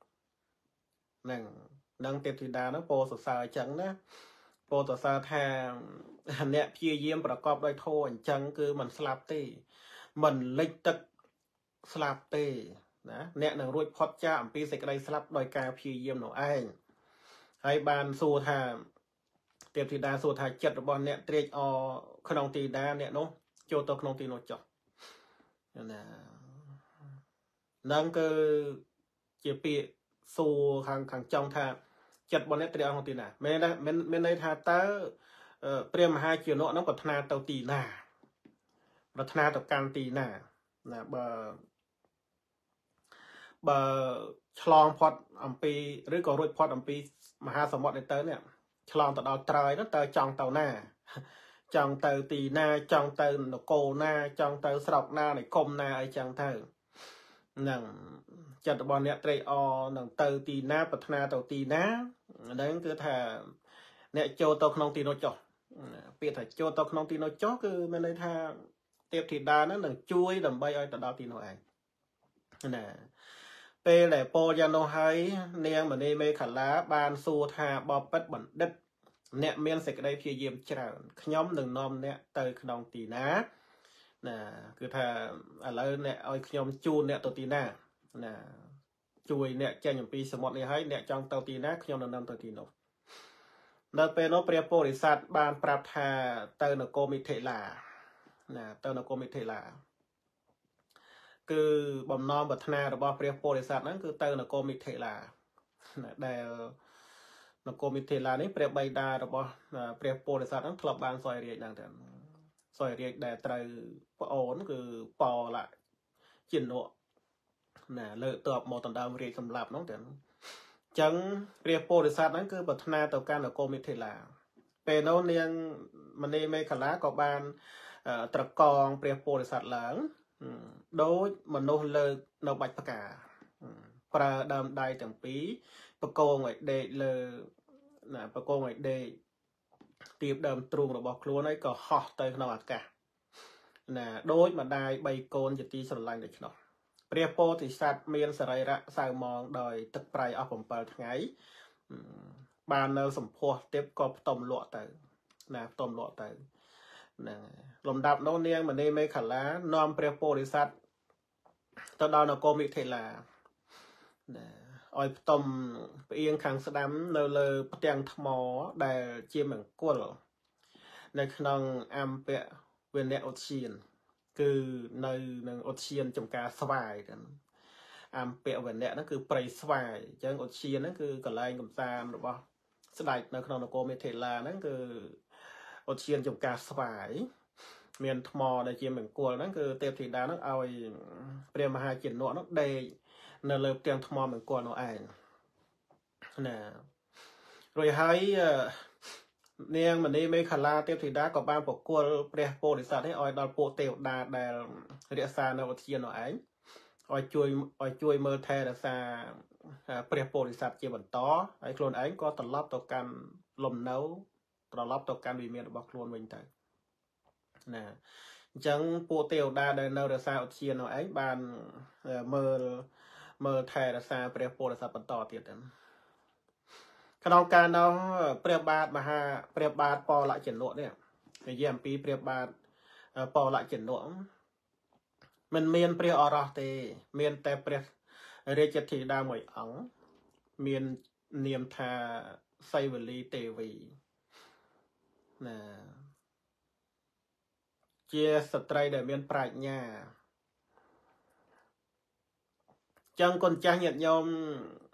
นั่งเต็มที่ดานะโปรสสารจังนะโปรสสารแทนเนี่ยพยายามประกอบด้วยโทนจังคือมันสลับตีมันเล็กตึกสลับตีนะเนี่ยหนังรุ่ยพอดจ้าปีเสกได้สลับโดยการพยายามหนูไอ้ให้บานสู่ทางเต็มที่ดาสู่ทางจัดบอลเนี่ยเตรียมขนมตีดาเนี่ยเนาะโจตัวขนมตีโนจ่อนั่นคือเจียปีสู่ขังจองทางจัดบอลเนี่ยเตรียมขนมตีน่ะไม่ได้ทาเตอเตรียมหาเจียโนน้องปัฒนาเตาตีน่ะปัฒนาต่อการตีน่ะนะบะฉลองพอดอัมปีหรือก็รุ่ยพอดอัมปีมหาสมบัติในเตอเนี่ยฉลองต่อดาวตรายนั่นเตอจองเตาหน้าจองเตอตีหน้าจองเตอโนโกหน้าจองเตอสระหน้าในกลมหน้าไอจองเตอหนังจัดบอลเนี่ยเตยหนังเตอตีหน้าปัฒนาเตาตีหน้านั่นคือถ้าเนี่ยโจเตาขนมตีโนจ่อเปลี่ยนถ้าโจเตาขนมตีโนจ่อคือมันเลยถ้าเตียบถีดานั้นหนังช่วยดำใบอ้อยต่อดาวตีโนเองน่ะเปแหล่โปยานโนไฮเนียงเหมือนในเมฆขันล้าบานสูธาบอปัดบันเด็ดเนี่ยเมียนเสกได้เพียเยี่ยมเจ้าขย่อมหนึ่งนอมเนี่ยเตยขนมตีนะนะคือถ้าอะไรเนี่ยเอาขย่อมจูนเนี่ยตัวตีนะนะช่วยเนี่ยแจ้งอย่างปีสมดเนี่ยให้เนี่ยจองตัวตีนะขย่อมหนึ่งนอมตัวตีนกนั่นเป็นโนเปรียโปริสัตบานปราบธาเตยนโกมิเทลานะเตยนโกมิเทลาคือบอมนอมบัฒนาระบอบเปรียโปริสัตนั้นคือเตยนโกมิเทลานะได้นโกมิเทลานี้เปรียบใบดาระบอบเปรียบโปริสัตนั้นทลบบานซอยเรียกดังแต่ซอยเรียกแต่ไตรปโอนคือปอละจินโนนะเลือตัวมอตันดาวเรียกสำหรับน้องแต่จังเปรียบโปริสัตนั้นคือบัฒนาต่อการนโกมิเทลาเป็นโนเนียงมันในไม่ขลากับบานตะกองเปรียบโปริสัตหลังโดยมโนเลิกนบัตประกาประดามได้ตั้งปีประโกงไอเดเลยนะประโกงไอเดตีบเดิมตรุงระบบครัวนั่นก็ฮอตเตยขนมอากาศนะโดยมาได้ใบโกนจะตีสลายเด็กเนาะเปรียบโปติสัตเมียนสไลระสายมองโดยตึกไพรเอาผมเปิดไงบานเนอสมโพธิเต็บก็ต้มหลวดเตยนะต้มหลวดเตยนะลมดับโนเนียงมันนี่ไม่ขันล้านอมเปรียบโปติสัตตอนดาวนโกมิเทลาอ้อยต้มเอียงขังสะดำเลยเตียงทมอได้เจียมเหมือนกุ้งในขนมอัมเปะเวเนโอเชียนคือในโอเชียนจมกาสวายกันอัมเปะเวเนนั่นคือไปสวายจังโอเชียนนั่นคือกระไรกับซามหรือเปล่าสไลด์ในขนมโกมิเทลานั่นคือโอเชียนจมกาสวายเมียนทมอได้เจียมเหมือนกุ้งนั่นคือเตียบถีดานั่นเอาเปรียมมาหาจินโนนั่นได้เนเลิกเตียงทมอเหมือนกุ้งโนไอนะโดยให้เนียงมันนี่ไม่ขันลาเตียบถีดากับบ้านปกกุ้งเปรียโปริสัตให้ออยดอลโปเตียวดาได้เรียซาในวัตเชียนโนไอออยช่วยเมื่อเทเรซาเปรียโปริสัตเจียบันต่อไอโคลนไอก็ตลอดต่อการลมเนาตลอดต่อการวิเมียนบอกโคลนวิ่งแต่นะจังโปเตียวดาได้เนเรซาวัตเชียนโนไอบานเมื่อไทยรักษาเปรียบโปรสัตปันต่อติดนั้นขณะการเราเปรียบบาทมาหาเปรียบบาทปอละเจนโนเนี่ยในเยี่ยมปีเปรียบบาทปอละเจนโนมันเมียนเปรียอรเตเมียนแต่เปรียเรจติดาหมวยอังเมียนเนียมทาไซเวลีเตวีนะเจียสตรีเดเมียนปราชญาจังคนจ้างเหยียดยอม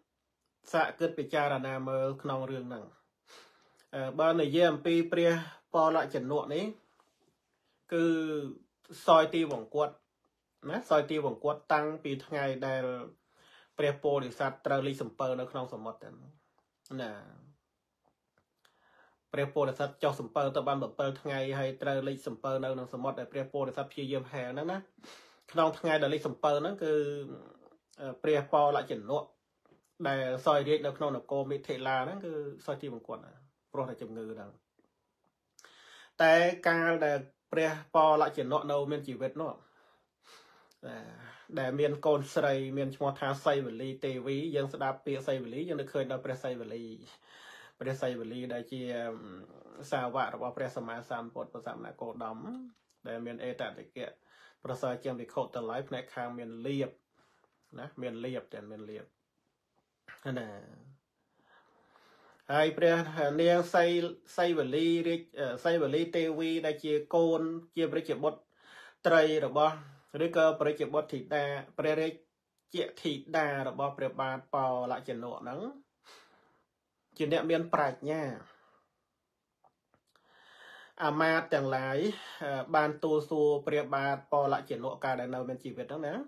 สะเกิดไปจารณาเมื่อขนองเรื่องนั่งบ้านในเยี่ยมปีเปรียปอละจันนวนี้คือซอยตีวงกวดนะซอยตีวงกวดตั้งปีทั้งไงได้เปรียบโปรดิสัตตรลีสมเปอร์ในคลองสมบัตินะเปรียบโปรดิสัตเจ้าสมเปอร์ตะบันแบบเปิลทั้งไงให้ตรลีสมเปอร์ในคลองสมบัติได้เปรียบโปรดิสัตพี่เยี่ยมแห่นั่นนะคลองทั้งไงได้ลีสมเปอร์นั่นคือเปรียบปอละจันนวได้ซอยเรียกในคลองนโกมิเทลานั่นคือซอยตีวงกวดนะโปรให้จำเงือดังแต่การได้เปรียบปอละจันนวในเมียนจีเวตนวแต่เมียนโกนใส่เมียนชมอทาไซเวลีเตวียังสดาเปียไซเวลียังได้เคยได้เปรียไซเวลีเปรียไซเวลีได้เจียสาวะหรือว่าเปรียสมาสามปดประสามนาโกดำแต่เมียนเอตัดเกะประสาเจียมไปโคตรไลฟ์ในคางเมียนเลียบนะเมียนเลียบแต่เมียนเลียบนั่นแหละไอเปรียเนียไซเวลีเรียไซเวลีเตวีได้เจียโกนเจียเปรียบดไตรหรือว่าหรือก็ประจุบทธิดาประเรเจธิดาระบอบประบาดปอละเจโนนั้นจีเนี่ยเมียนปราชญาอามาต่างหลายบานตูสูประบาดปอละเจโนกาได้เนาเป็นชีวิตนั้นนะ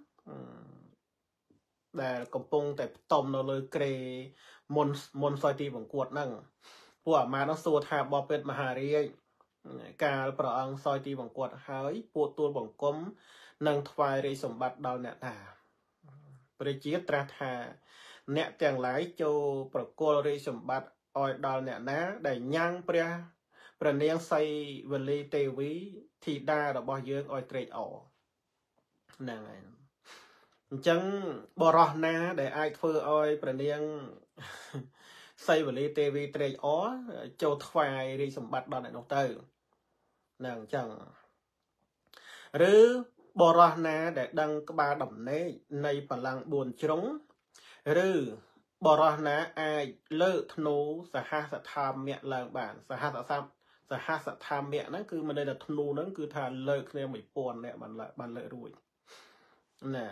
แต่กำปงแต่ตมเราเลยเกรมนซอยตีบังกวดนั่งพวกมาต้องสูทาบอเป็ดมหาเรียการประอังซอยตีบังกวดหายปวดตัวบังกลมนังทวายริสมบัติดาวเนี่ยปริจิตราธาเนี่ยแต่งหลายโจประกอบริสมบัติออยดาวเนี่ยนะได้ย่างประเนียงไซเวลีเตวีทีดาระบอยเยื้องออยเตรอนั่งไงจังบรอนะได้ไอเฟอร์ออยประเนียงไซเวลีเตวีเตรอโจทวายริสมบัติดาวเนี่ยนกเตอร์นั่งจังหรือบรอนาได้ดังกบาดำเนในพลังบุญจงหรือบรอนาไอเลิธนูสหัสธรรมเมียลางบานสหัสธรรมเมียนั่นคือมันในธนูนั่นคือทานเลิกเนี่ยไม่ปวนเนี่ยมันเลยรวยน่ะ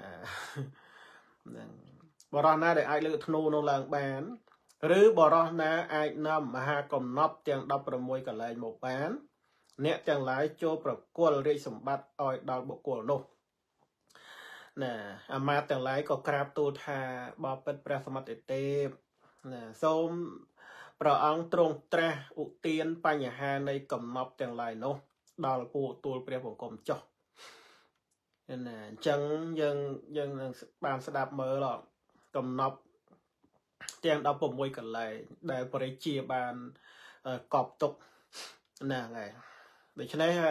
บรอนาได้ไอเลิธนูนลางบานหรือบรอนาไอนำมหากรมนับเตียงดับประมวยกันเลยหมกบานเนี่ยจังหลายโจประกวดเรียสมบัติออยดาวบกวลโนน่ะอามาจังหลายก็กราบตูทาบอเป็นประสมัติเตปน่ะส้มประอังตรงแตรอุเตียนปัญหาในกำนับจังหลายโนดาวปูตัวเปรียบของกรมจ่อน่ะจังยังบานสดับเมื่อหรอกกำนับเตียงดาวปมวยกันเลยได้บริจีบานกอบตกน่ะไงดังนั้น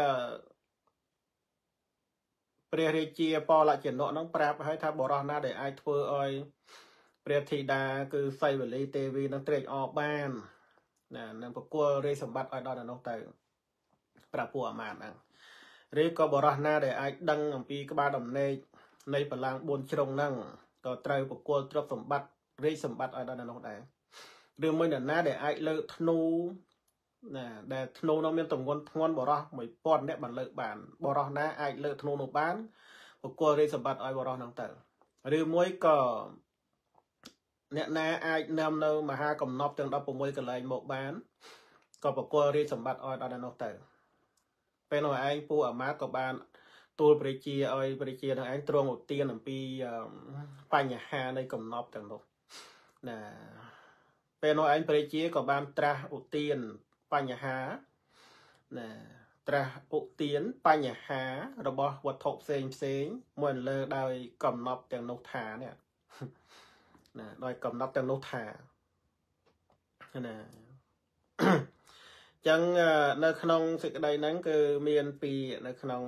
เปรียเจียปอละเจนโนน้องปราบให้ทับบรอนาได้ไอทัวร์ออยเปรียธิดาคือไซเวลีเตวีนังเตรออกบ้านนะนังประกวดเรสมบัติออยดอนน้องเตยปราบปัวมานังหรือก็บรอนาได้ไอดังปีกบาดำในพลังบนชรงนั่งก็เตยประกวดทรัพย์สมบัติเรสมบัติออยดอนน้องเตยหรือไม่หนาได้ไอเลิธนูน่ะแต่ธนูน้องมีตรงงอนบรอไม่ป้อนเนี่ยบันเลิกบานบรอนะไอเลิกธนูนบ้านประกวดเรสมบัติออยบรอน้องเตยหรือมวยก็เนี่ยนาไอนำเนามาหากำนอบจังดับมวยกันเลยหมกบ้านก็ประกวดเรสมบัติออยดอนน้องเตยเป็นหน่วยไอปูอามากับบ้านตัวปริจีออยปริจีทางไอตรงอุตีนปีปัญหาในกำนอบจังดอกน่ะเป็นหน่วยไอปริจีกับบ้านตราอุตีนปัญหาตราอุเตียนปัญหาระบบวัตถุเซ็งเหมือนเลยโดยกำนับแต่งนกถาเนี่ยโดยกำนับแต่งนกถาจังในขนมสิ่งใดนั้นคือเมียนปีในขนม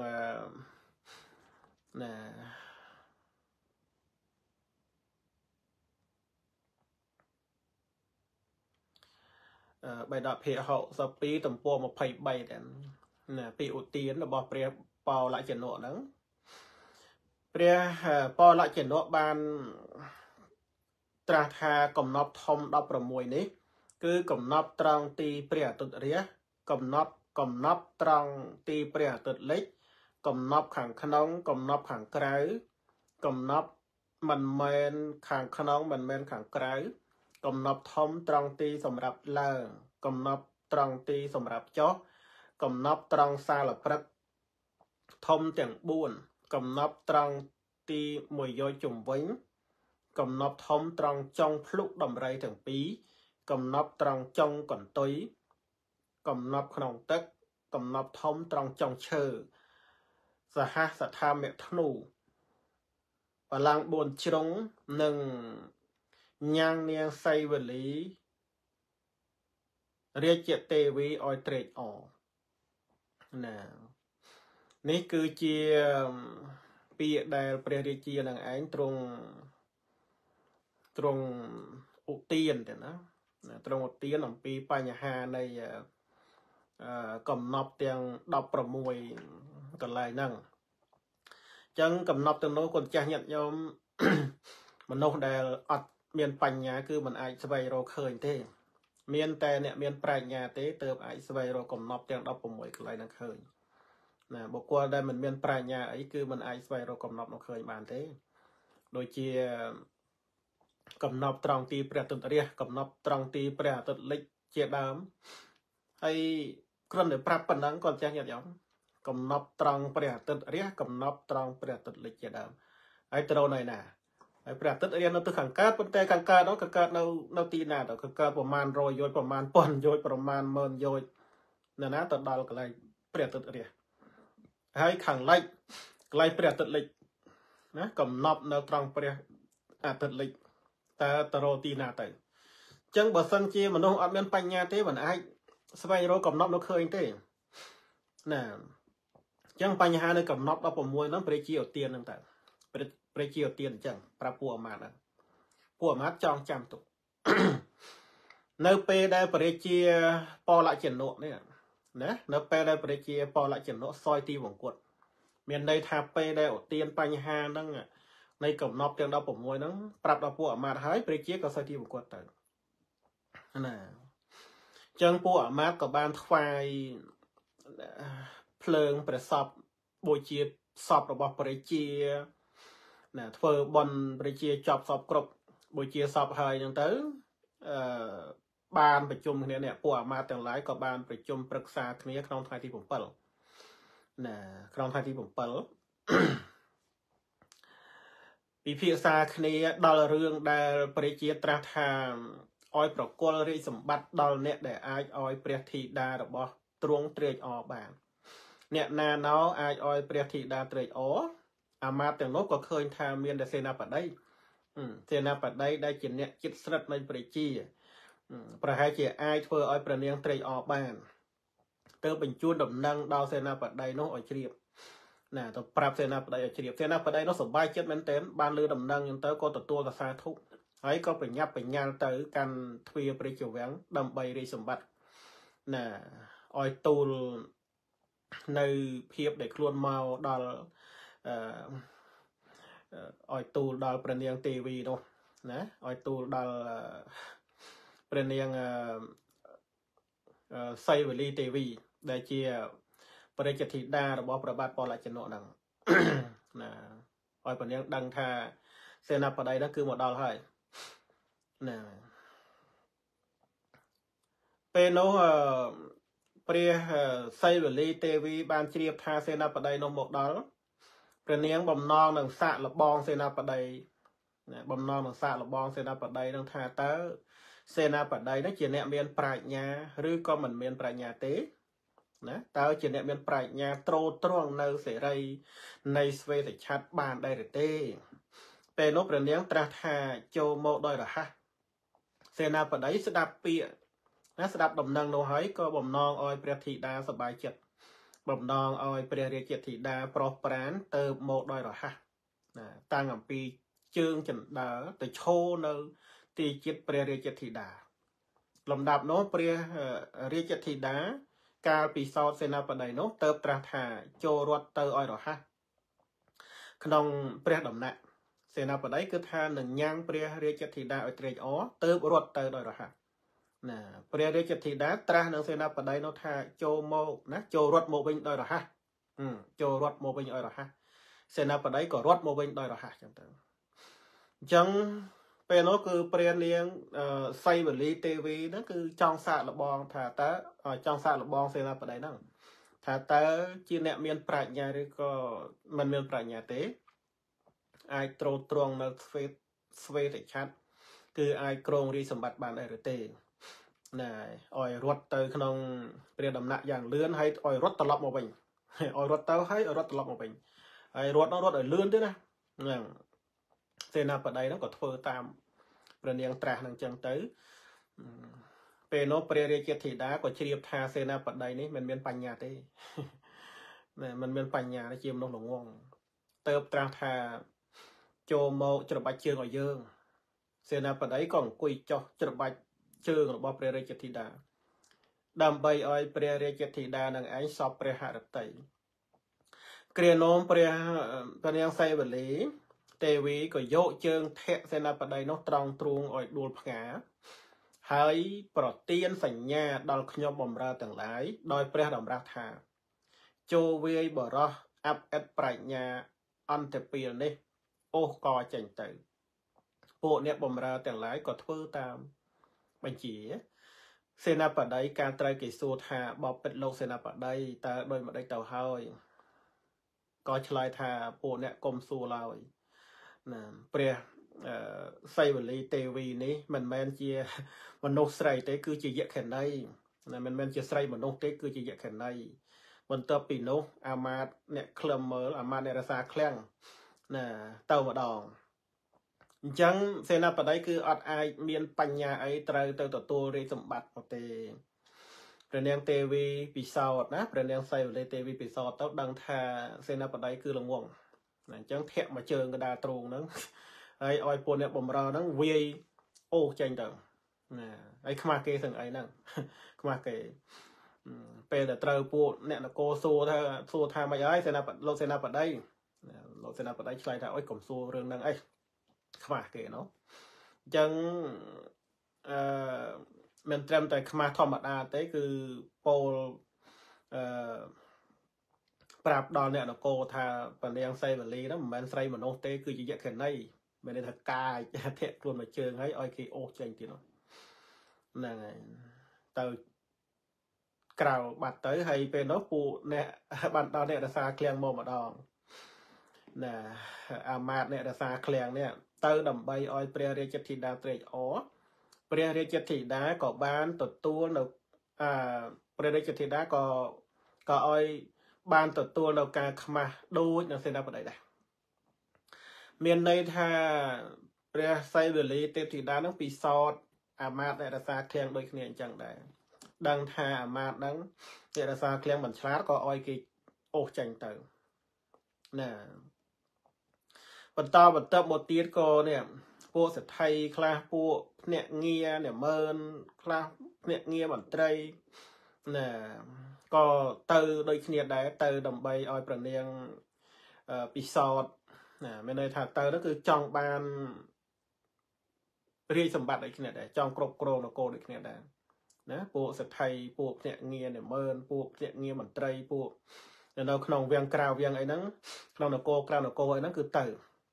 ใบดอกเพหะสปีต่ำปัวมาไพ่ใบแต่ปีอุเตียนระบบเปรียปอละเจนโนนั้นเปรียปอละเจนโนบานตราธากำนับทอมดับประมวยนี้คือกำนับตรังตีเปรียตุดเรียกำนับตรังตีเปรียตุดเล็กกำนับขังขนองกำนับขังไกรกำนับมันแมนขังขนองมันแมนขังไกรกำนับทอมตรังตีสำหรับเล่ากำนับตรังตีสำหรับจ๊อกកំណប់ត្រង់សាលព្រឹកធំទាំង4កំណប់ត្រង់ទី1យោជជំវិញកំណប់ធំត្រង់ចុងភ្លុកដំរីទាំង2កំណប់ត្រង់ចុងកន្ទុយកំណប់ក្នុងទឹកកំណប់ធំត្រង់ចុងឈើសហសថាមធ្នូបលាំង4ជ្រុងនិងញ៉ាំងនាងសីវលីរាជទេវីឲ្យត្រេកអរណានេះគឺជាពាក្យដែលព្រះរាជានឹងឯងទ្រង់ឧទានទេណាទ្រង់ឧទានអំពីបញ្ហានៃកំណប់ទាំង16កន្លែងហ្នឹងអញ្ចឹងកំណប់ទាំងនោះគាត់ចាស់ញាតិញោម មនុស្សដែលអត់មានបញ្ញាគឺមិនអាចស្វែងរកឃើញទេមានតែអ្នកមានប្រាជ្ញាទេទើបអាចស្វែងរកកំណប់ទាំង16កន្លែងហ្នឹងឃើញណាបុគ្គលដែលមិនមានប្រាជ្ញាអីគឺមិនអាចស្វែងរកកំណប់នោះឃើញបានទេដូចជាកំណប់ត្រង់ទីព្រះអាទិត្យរះកំណប់ត្រង់ទីព្រះអាទិត្យលិចជាដើមហើយគ្រាន់តែប្រាប់ប៉ុណ្ណឹងគាត់ចាស់ញាតិញោមកំណប់ត្រង់ព្រះអាទិត្យរះកំណប់ត្រង់ព្រះអាទិត្យលិចជាដើមហើយត្រូវនៅណាហើយព្រះអាទិត្យរះនៅទិសខាងកើតប៉ុន្តែខាងកើតនោះក៏កើតនៅទីណាទៅក៏កើតប្រមាណ100យោជប្រមាណ1000យោជប្រមាណ10000យោជនៅណាទៅដល់កន្លែងព្រះអាទិត្យរះហើយខាងលិចកន្លែងព្រះអាទិត្យលិចណាកំណប់នៅត្រង់ព្រះអាទិត្យលិចតើទៅរកទីណាទៅអញ្ចឹងបើសិនជាមនុស្សអត់មានបញ្ញាទេមិនអាចស្វែងរកកំណប់នោះឃើញទេណាអញ្ចឹងបញ្ហានៅកំណប់16ហ្នឹងព្រះជាឧទានហ្នឹងតើព្រះជាឧទានអញ្ចឹងប្រាប់ពួកអាមាត្យហ្នឹងពួកអាមាត្យចងចាំទុក នៅពេលដែលព្រះជាពលជនុនេះណានៅពេលដែលព្រះជាពលជនុសយទីវង្គតមានន័យថាពេលដែលឧទានបញ្ហាហ្នឹងនៃកំណប់ទាំង16ហ្នឹងប្រាប់ដល់ពួកអាមាត្យហើយព្រះជាក៏សយទីវង្គតទៅណាអញ្ចឹងពួកអាមាត្យក៏បានថ្វាយភ្លើងព្រះសពបូជាសពរបស់ព្រះជាណាធ្វើបុណ្យព្រះជាចប់សពគ្រប់បូជាសពហើយហ្នឹងទៅបានប្រជុំគ្នានេះពួកអាមាត្យទាំងឡាយក៏បានប្រជុំប្រឹក្សាគ្នាក្នុងថ្ងៃទី7ណាក្នុងថ្ងៃទី7ពិភាក្សាគ្នាដល់រឿងដែលព្រះជាត្រាស់ថាឲ្យប្រគល់រាជសម្បត្តិដល់អ្នកដែលអាចឲ្យព្រះធីតារបស់ទ្រង់ត្រេកអរបានអ្នកណាណោអាចឲ្យព្រះធីតាត្រេកអរអាមាត្យទាំងនោះក៏ឃើញថាមានតែសេនាបតីដែលជាអ្នកចិត្តស្រិតនៃព្រះជាប្រហែលជាអាចធ្វើឲ្យព្រះនាងត្រេកអរបានទៅបញ្ជូនដំណឹងដល់សេនាបតីនោះឲ្យជ្រាបណាទៅប្រាប់សេនាបតីឲ្យជ្រាបសេនាបតីនោះសប្បាយចិត្តមែនទែនបានលើដំណឹងហ្នឹងទៅក៏ទទួលសរសើរធុហើយក៏ប្រញាប់ប្រញាល់ទៅកាន់ទ្វារព្រះជាវាំងដើម្បីរាជសម្បត្តិណាឲ្យទូលនៅភាពដែលខ្លួនមកដល់ឲ្យទូលដល់ព្រះនាងទេវីនោះណាឲ្យទូលដល់ព្រះនាងសីវលីទេវីដែលជាព្រះរាជធីតារបស់ព្រះបាទពលជនុហ្នឹងណាឲ្យព្រះនាងដឹងថាសេនាបតីហ្នឹងគឺមកដល់ហើយណាពេលនោះព្រះសីវលីទេវីបានជ្រាបថាសេនាបតីនោះមកដល់ព្រះនាងបំណងនឹងសាកល្បងសេនាបតីណាបំណងនឹងសាកល្បងសេនាបតីនឹងថាតើសេនាបតីនោះជាអ្នកមានប្រាជ្ញាឬក៏មិនមានប្រាជ្ញាទេណាតើជាអ្នកមានប្រាជ្ញាត្រួតត្រងនៅសេរីនៃស្វេតឆ័ត្របានដែរឬទេពេលនោះព្រះនាងត្រាស់ថាចូលមកដោយរហ័សសេនាបតីស្ដាប់ពាក្យណាស្ដាប់ដំណឹងនោះហើយក៏បំណងឲ្យព្រះធីតាសប្បាយចិត្តបំណងឲ្យព្រះរាជធីតាប្រុសប្រានទៅមកដោយរហ័សណាតាំងអំពីជើងចណ្ដើរទៅឈរនៅទីចិត្តព្រះរាជធីតាលំដាប់នោះព្រះរាជធីតាកាលពីសោតសេនាបតីនោះទៅត្រាស់ថាចូលរត់ទៅឲ្យរហ័សក្នុងព្រះដំណាក់សេនាបតីគឺថានឹងញ៉ាំងព្រះរាជធីតាឲ្យត្រេកអរទៅរត់ទៅដោយរហ័សណាព្រះរាជធីតាត្រាស់នឹងសេនាបតីនោះថាចូលមកណាចូលរត់មកវិញដោយរហ័សចូលរត់មកវិញឲ្យរហ័សសេនាបតីក៏រត់មកវិញដោយរហ័សចឹងទៅអញ្ចឹងពេលនោះគឺព្រះនាងសីវលីទេវីហ្នឹងគឺចង់សាកល្បងថាតើចង់សាកល្បងសេនាបតីហ្នឹងថាតើជាអ្នកមានប្រាជ្ញាឬក៏មិនមានប្រាជ្ញាទេអាចត្រួតត្រងនៅស្វេតឆ័ត្រគឺអាចគ្រងរាជសម្បត្តិបានអីឬទេណែឲ្យរត់ទៅក្នុងព្រះដំណាក់យ៉ាងលឿនហើយឲ្យរត់ត្រឡប់មកវិញឲ្យរត់ទៅហើយឲ្យរត់ត្រឡប់មកវិញហើយរត់ឲ្យលឿនទេណាហ្នឹងសេនាបតីហ្នឹងក៏ធ្វើតាមព្រះនាងត្រាស់ហ្នឹងចឹងទៅពេលនោះព្រះរាជាធីតាក៏ជ្រាបថាសេនាបតីនេះមិនមានបញ្ញាទេមិនមានបញ្ញាជាមនុស្សល្ងងទៅត្រាស់ថាចូលមកច្របាច់ជើងឲ្យយើងសេនាបតីក៏អង្គុយចុះច្របាច់ជើងរបស់ព្រះរាជាធីតាដើម្បីឲ្យព្រះរាជាធីតានឹងឯងសពព្រះហឫទ័យគ្រានោមព្រះនាងសីវលីទេវីក៏យកជើងធាក់សេនាបតីនោះត្រង់ទ្រូងឲ្យដួលផ្ងាហើយប្រទានសញ្ញាដល់ខ្ញុំបំរើទាំងឡាយដោយព្រះតម្រាស់ថាចូលវាយបរោះអាប់អិតប្រាជ្ញាអន្តពាលនេះអូសកចេញទៅពួកអ្នកបំរើទាំងឡាយក៏ធ្វើតាមបញ្ជាសេនាបតីការត្រូវគេសួរថាបបិទ្ធលោកសេនាបតីតើដោយម្ដេចទៅហើយក៏ឆ្លើយថាពួកអ្នកកុំសួរឡើយណាព្រះសីវលីទេវីនេះមិនមែនជាមនុស្សស្រីទេគឺជាយក្ខិនីណាមិនមែនជាស្រីមនុស្សទេគឺជាយក្ខិនីបន្ទាប់ពីនោះអាមាត្យអ្នកក្លឹមមើលអាមាត្យអ្នករសាឃ្លាំងណាទៅម្ដងអញ្ចឹងសេនាបតីគឺអត់អាចមានបញ្ញាអីត្រូវទៅទទួលរាជសម្បត្តិមកទេព្រះនាងទេវីពិសោធន៍ណាព្រះនាងសីវលីទេវីពិសោធន៍ទៅដឹងថាសេនាបតីគឺល្ងងអញ្ចឹងធាក់មកជើងកដាលទ្រូងហ្នឹងហើយឲ្យពួកអ្នកបំរើហ្នឹងវាយអូសចេញទៅណាហើយខ្មាស់គេទាំងអីហ្នឹងខ្មាស់គេពេលដែលត្រូវពួកអ្នកនគរសួរថាមិនហើយលោកសេនាបតីលោកសេនាបតីឆ្លើយថាអុយកុំសួររឿងហ្នឹងអីខ្មាស់គេណោះអញ្ចឹងមិនត្រឹមតែខ្មាស់ធម្មតាទេគឺពោលប្រាប់ដល់អ្នកនគរថាពនាងសីវលីហ្នឹងមិនមែនស្រីមនុស្សទេគឺជាយក្ខិនីមានន័យថាកាយធាក់ខ្លួនមកជើងហើយឲ្យគេអូសចេញទៀតហ្នឹងហើយទៅក្រៅបាត់ទៅហើយពេលនោះពួកអ្នកបានដល់អ្នករសាឃ្លាំងមកម្ដងណាអាមាត្យអ្នករសាឃ្លាំងនេះទៅដើម្បីឲ្យព្រះរាជធីតាត្រេកអរព្រះរាជធីតាក៏បានទទួលនៅព្រះរាជធីតាក៏ឲ្យបានទទួលនៅការខ្មាស់ដូចនៅសេនាបតីដែរមានន័យថាព្រះសីវលីទេពធីតានឹងពិសោធន៍អាមាត្យអ្នករសាឃ្លាំងដូចគ្នាអញ្ចឹងដែរដឹងថាអាមាត្យហ្នឹងអ្នករសាឃ្លាំងមិនឆ្លាតក៏ឲ្យគេអូសចេញទៅណាបន្តមកទៀតក៏នេះពួកសេដ្ឋីខ្លះពួកភ្នាក់ងារអ្នកមើលខ្លះភ្នាក់ងារមន្ត្រីណាក៏ទៅដូចគ្នាដែរទៅដើម្បីឲ្យប្រនាងពិសោធន៍ណាមានន័យថាទៅនោះគឺចង់បានរាជសម្បត្តិដូចគ្នាដែរចង់គ្រប់គ្រងនគរដូចគ្នាដែរណាពួកសេដ្ឋីពួកភ្នាក់ងារអ្នកមើលពួកភ្នាក់ងារមន្ត្រីពួកនៅក្នុងវាំងក្រៅវាំងអីហ្នឹងក្នុងនគរក្រៅនគរអីហ្នឹងគឺទៅ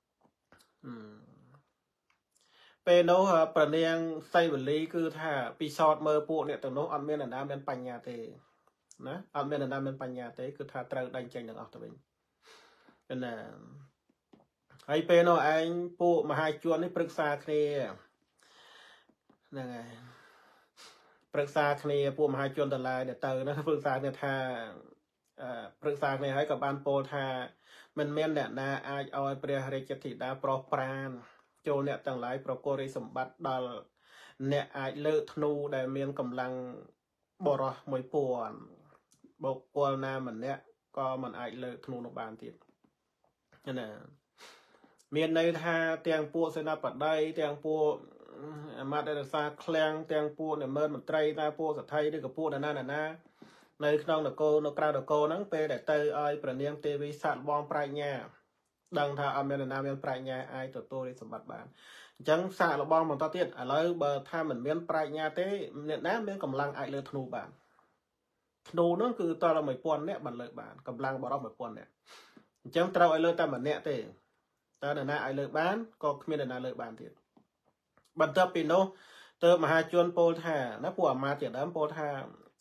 ពេលនោះប្រនាងសីវលីគឺថាពិសោធន៍មើលពួកអ្នកទាំងនោះអត់មានអ្នកណាមានបញ្ញាទេណាអត់មានអ្នកណាមានបញ្ញាទេគឺថាត្រូវដេញចេញទាំងអស់ទៅវិញណាហើយពេលនោះឯងពួកមហាជននេះប្រឹក្សាគ្នាហ្នឹងហើយប្រឹក្សាគ្នាពួកមហាជនទាំងឡាយដែលទៅណាប្រឹក្សាគ្នាថាប្រឹក្សាគ្នាហើយក៏បានពោលថាមិនមានអ្នកណាអាចឲ្យព្រះរាជធីតាប្រោះប្រានចូលអ្នកទាំងឡាយប្រគល់រាជសម្បត្តិដល់អ្នកអាចលើកធ្នូដែលមានកម្លាំងបរោះ1000បុគ្គលណាម្នាក់ក៏មិនអាចលើកធ្នូនោះបានទៀតណាមានន័យថាទាំងពួកសេនាបតីទាំងពួកអាមាត្យរសាឃ្លាំងទាំងពួកអ្នកមើលមន្ត្រីតែពួកសទ្ធិឬក៏ពួកណានៅក្នុងនគរនៅក្រៅនគរហ្នឹងពេលដែលទៅឲ្យប្រនាងទេវីសាកល្បងប្រាជ្ញាដឹងថាអត់មានអ្នកណាមានប្រាជ្ញាអាចទទួលរាជសម្បត្តិបានអញ្ចឹងសាកល្បងបន្តទៀតឥឡូវបើថាមិនមានប្រាជ្ញាទេអ្នកណាមានកម្លាំងអាចលើធ្នូបានធ្នូហ្នឹងគឺតដល់1000នាក់បានលើកបានកម្លាំងបរិប1000នាក់អញ្ចឹងត្រូវឲ្យលើកតែម្នាក់ទេតើអ្នកណាឲ្យលើកបានក៏គ្មានអ្នកណាលើកបានទៀតបន្ទាប់ពីនោះទើបមហាជនពោលថាណាពួកអាមាត្យជាដើមពោលថា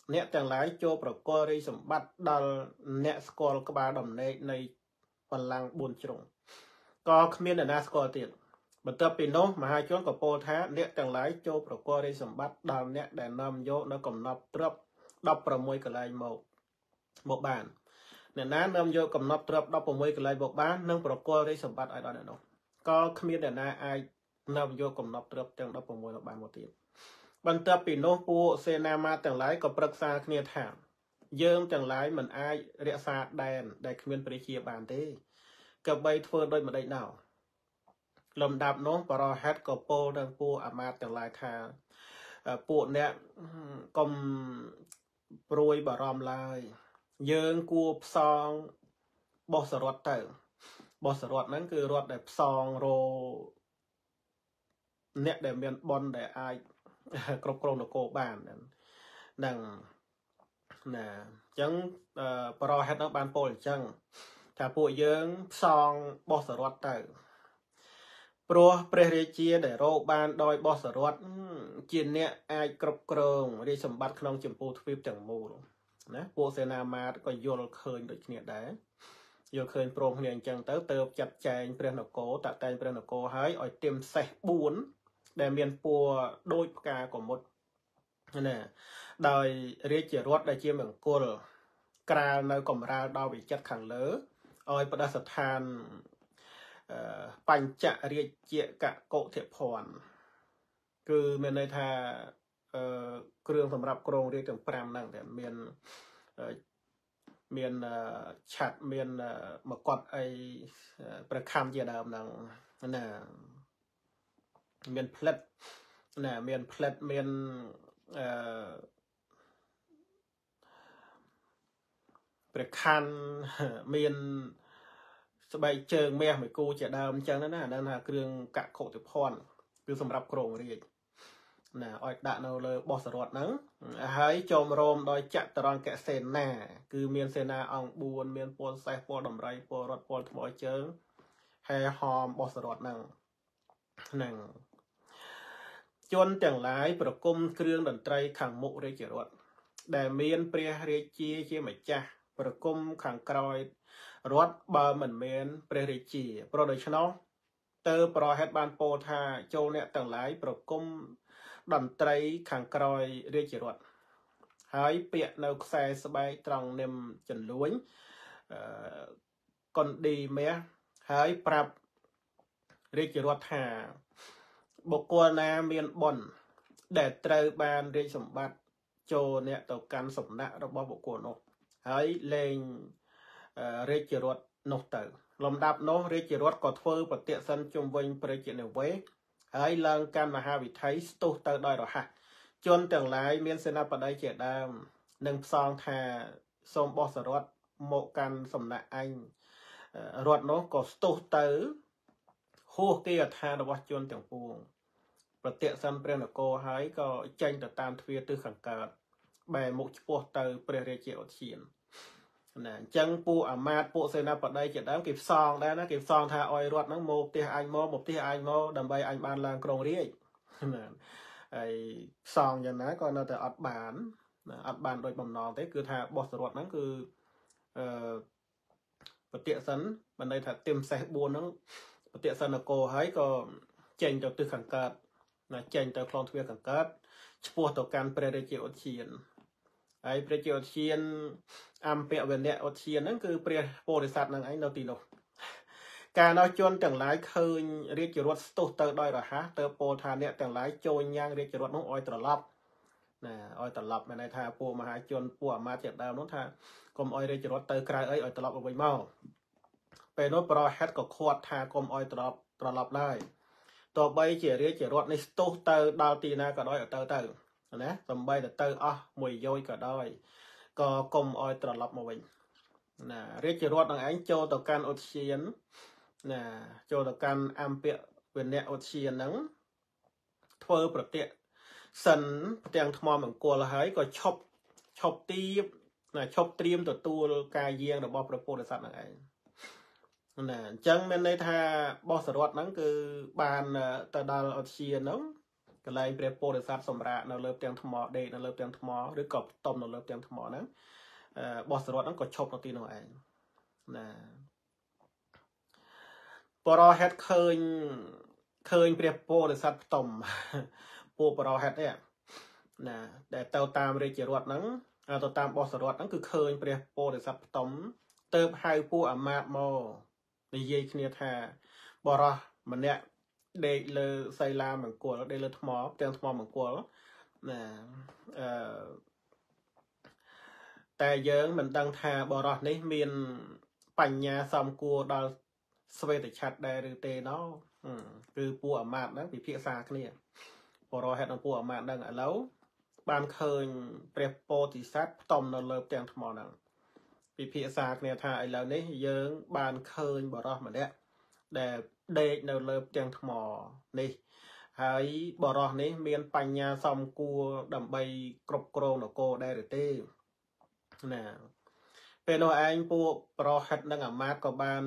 អ្នកទាំងឡាយចូលប្រកល់រាជសម្បត្តិដល់អ្នកស្គាល់ក្បាលដំណេកនៃបល្ល័ង្ក4ជ្រុងក៏គ្មានអ្នកណាស្គាល់ទៀតបន្ទាប់ពីនោះមហាជនក៏ពោលថាអ្នកទាំងឡាយចូលប្រកល់រាជសម្បត្តិដល់អ្នកដែលនាំយកនៅកំណប់ទ្រព្យ16កន្លែងមកបានអ្នកណានាំយកកំណប់ទ្រព្យ16កន្លែងមកបាននឹងប្រកល់រាជសម្បត្តិឲ្យដល់អ្នកនោះក៏គ្មានអ្នកណាអាចនាំយកកំណប់ទ្រព្យទាំង16មកបានមកទៀតបន្ទាប់ពីនោះពួកសេនាមាត្រទាំងឡាយក៏ប្រឹក្សាគ្នាថាយើងទាំងឡាយមិនអាចរក្សាដែនដែលគ្មានព្រះជាបានទេក៏បីធ្វើដូចម្ដេចណោលំដាប់នោះបរោហិតក៏ពោលដល់ពួកអាមាត្យទាំងឡាយថាពួកអ្នកកុំព្រួយបារម្ភឡើយយើងគួរផ្សងបោះសរតទៅបោះសរតហ្នឹងគឺរត់ដែលផ្សងរោអ្នកដែលមានបនដែលអាចគ្រប់គ្រងនគរបានហ្នឹងណាអញ្ចឹងបរោហិតនោះបានពោលអញ្ចឹងថាពួកយើងផ្សងបោះសរតទៅព្រោះព្រះរាជាដែលរកបានដោយបោះសរតជាអ្នកអាចគ្រប់គ្រងរាជសម្បត្តិក្នុងចម្ពោះទ្វីបទាំងមូលណាពួកសេនាមាត្រក៏យល់ឃើញដូចគ្នាដែរយល់ឃើញព្រមគ្នាអញ្ចឹងទៅចាត់ចែងព្រះនគរតាក់តែងព្រះនគរឲ្យទៀមសេះ4ដែលមានពណ៌ដូចផ្កាកមុតណាដោយរាជរដ្ឋដែលជាមង្គលក្រាលនៅកំរាលដល់វិចិត្រខាងលើឲ្យប្រដស្ថានបញ្ចរាជកកុធិភ័ណ្ឌគឺមានន័យថាគ្រឿងសម្រាប់គ្រងរាជទាំង5ហ្នឹងតែមានឆាត់មានមកត់អីប្រខំជាដើមហ្នឹងណាមានផ្លិតណាមានផ្លិតមានព្រះខ័នមានស្បែកជើងមាសមួយគូជាដើមអញ្ចឹងណាហ្នឹងថាគ្រឿងកកុធិភ័ណ្ឌគឺសម្រាប់គ្រងរាជណាឲ្យដាក់នៅលើបោះសរតហ្នឹងហើយចូលរោមដោយចតុរង្គសេនាគឺមានសេនាអង្គ4មានពលសេះពលដំរីពលរត់ពលថ្មជើងហើយហមបោះសរតហ្នឹងជនទាំងឡាយប្រគំគ្រឿងតន្ត្រីខាងមុខរាជរដ្ឋដែលមានព្រះរាជាជាម្ចាស់ប្រគំខាងក្រោយរដ្ឋបើមិនមានព្រះរាជាព្រោះដូច្នោះទៅប្រហែលបានពោលថាចូលអ្នកទាំងឡាយប្រគំតន្ត្រីខាងក្រោយរាជរដ្ឋហើយពាក់នៅខ្សែស្បែកត្រង់នឹមចន្លួញកុនឌីមាសហើយប្រាប់រាជរដ្ឋថាបុគ្គលណាមានបុណ្យដែលត្រូវបានរាជសម្បត្តិចូលអ្នកទៅកាន់សំណាក់របស់បុគ្គលនោះហើយលែងរាជរដ្ឋនោះទៅលំដាប់នោះរាជរដ្ឋក៏ធ្វើបតិសិនជុំវិញព្រះជានិវេសហើយឡើងកាន់មហាវិថីស្ទុះទៅដោយរហ័សជនទាំងឡាយមានសេនាបតីជាដើមនឹងផ្សងថាសូមបោះសរតមកកាន់សំណាក់អញរដ្ឋនោះក៏ស្ទុះទៅហួសគេអថារបស់ជនទាំងពួងប្រតិសិនព្រះនគរហើយក៏ចេញទៅតាមទ្វារទិសខាងកើតបែរមុខឆ្ពោះទៅព្រះរាជាឧទ្យានណាអញ្ចឹងពួកអាមាត្យពួកសេនាបតីជាដើមគេផ្សងដែរណាគេផ្សងថាអោយរត់ហ្នឹងមកផ្ទះអញមកផ្ទះអញមកដើម្បីអញបានឡើងគ្រងរាជណាហើយផ្សងយ៉ាងណាក៏នៅតែអត់បានដោយបំណងទេគឺថាបោះសរតហ្នឹងគឺបតិសិនបានន័យថាទៀមសេះ4ហ្នឹងបតិសិននគរហើយក៏ចេញទៅទិសខាងកើតណាចេញទៅខ្លងទ្វារខាងកើតឆ្ពោះទៅកាន់ព្រះរាជាឧទ្យានហើយព្រះរាជាឧទ្យានអំពវនៈឧទ្យានហ្នឹងគឺព្រះពោធិសត្វហ្នឹងឯងនៅទីនោះកាលនោះជនទាំងឡាយឃើញរាជរដ្ឋស្ទុះទៅដោយរហ័សទៅពោលថាអ្នកទាំងឡាយចូលញ៉ាំងរាជរដ្ឋនោះឲ្យត្រឡប់ណាឲ្យត្រឡប់មានន័យថាពួកមហាជនពួកអាមាត្យជាដើមនោះថាកុំឲ្យរាជរដ្ឋទៅក្រៅអីឲ្យត្រឡប់មកវិញមកពេលនោះប្រហិតក៏ខាត់ថាកុំឲ្យត្រឡប់ឡើយទោះបីជារាជរដ្ឋនេះស្ទុះទៅដល់ទីណាក៏ដោយឲ្យទៅណាសំបីទៅអស់មួយយោជក៏ដោយក៏កុំឲ្យត្រឡប់មកវិញណារាជរដ្ឋនឹងឯងចូលទៅកាន់ឧទ្យានណាចូលទៅកាន់អំពវនៈឧទ្យានហ្នឹងធ្វើប្រតិសិនផ្ទាំងថ្មមង្គលហើយក៏ឈប់ទៀបណាឈប់ត្រៀមទទួលការយាងរបស់ព្រះពោធិសត្វនឹងឯងណាអញ្ចឹងមានន័យថាបោះសរតហ្នឹងគឺបានទៅដល់ឧទ្យានហ្នឹង cái này bia po để sát sầm rạ nó lợp tiếng thầm mỏ để nó lợp tiếng thầm mỏ rồi cọp tôm nó lợp tiếng thầm mỏ nữa bò sờ nó có chọc nó tin nó anh nè bò hết khơi bia po để sát tôm po bò hết đấy nè để tàu tam rồi chỉ ruột nắng tàu tam bò sờ ruột nắng cứ khơi bia po để sát tôm tớp hai po à mát mòในยี่คเนียธาบอระมันเนี่ยเดลไซลาเหมือนกัวเดลทมอเตียงทมอเหมือนกัวนะแต่เยอะมันดังทาบอระนี่มีนปัญญาสอมกัวดอลสเวตชัดได้หรือเตเนาะคือปัวมาดนะพิพิษาเนี่ยบอระเห็ดปัวมาดดังแล้วบานเคยเปรียบโปติซัดตอมนเลิฟเตียงทมอนังพิพิษาเนี่ยทาไอ้แล้วนี่เยอะบานเคยบอระมันเนี่ยแต่เด็กเราเลิฟเตียงทมอนี่หายบอระนี่มีนปัญญาสอมกัวดำใบกรบโกรงนโกได้หรือเต้นะเป็นเอาเองปูปรอหัดนังอามาก็บาน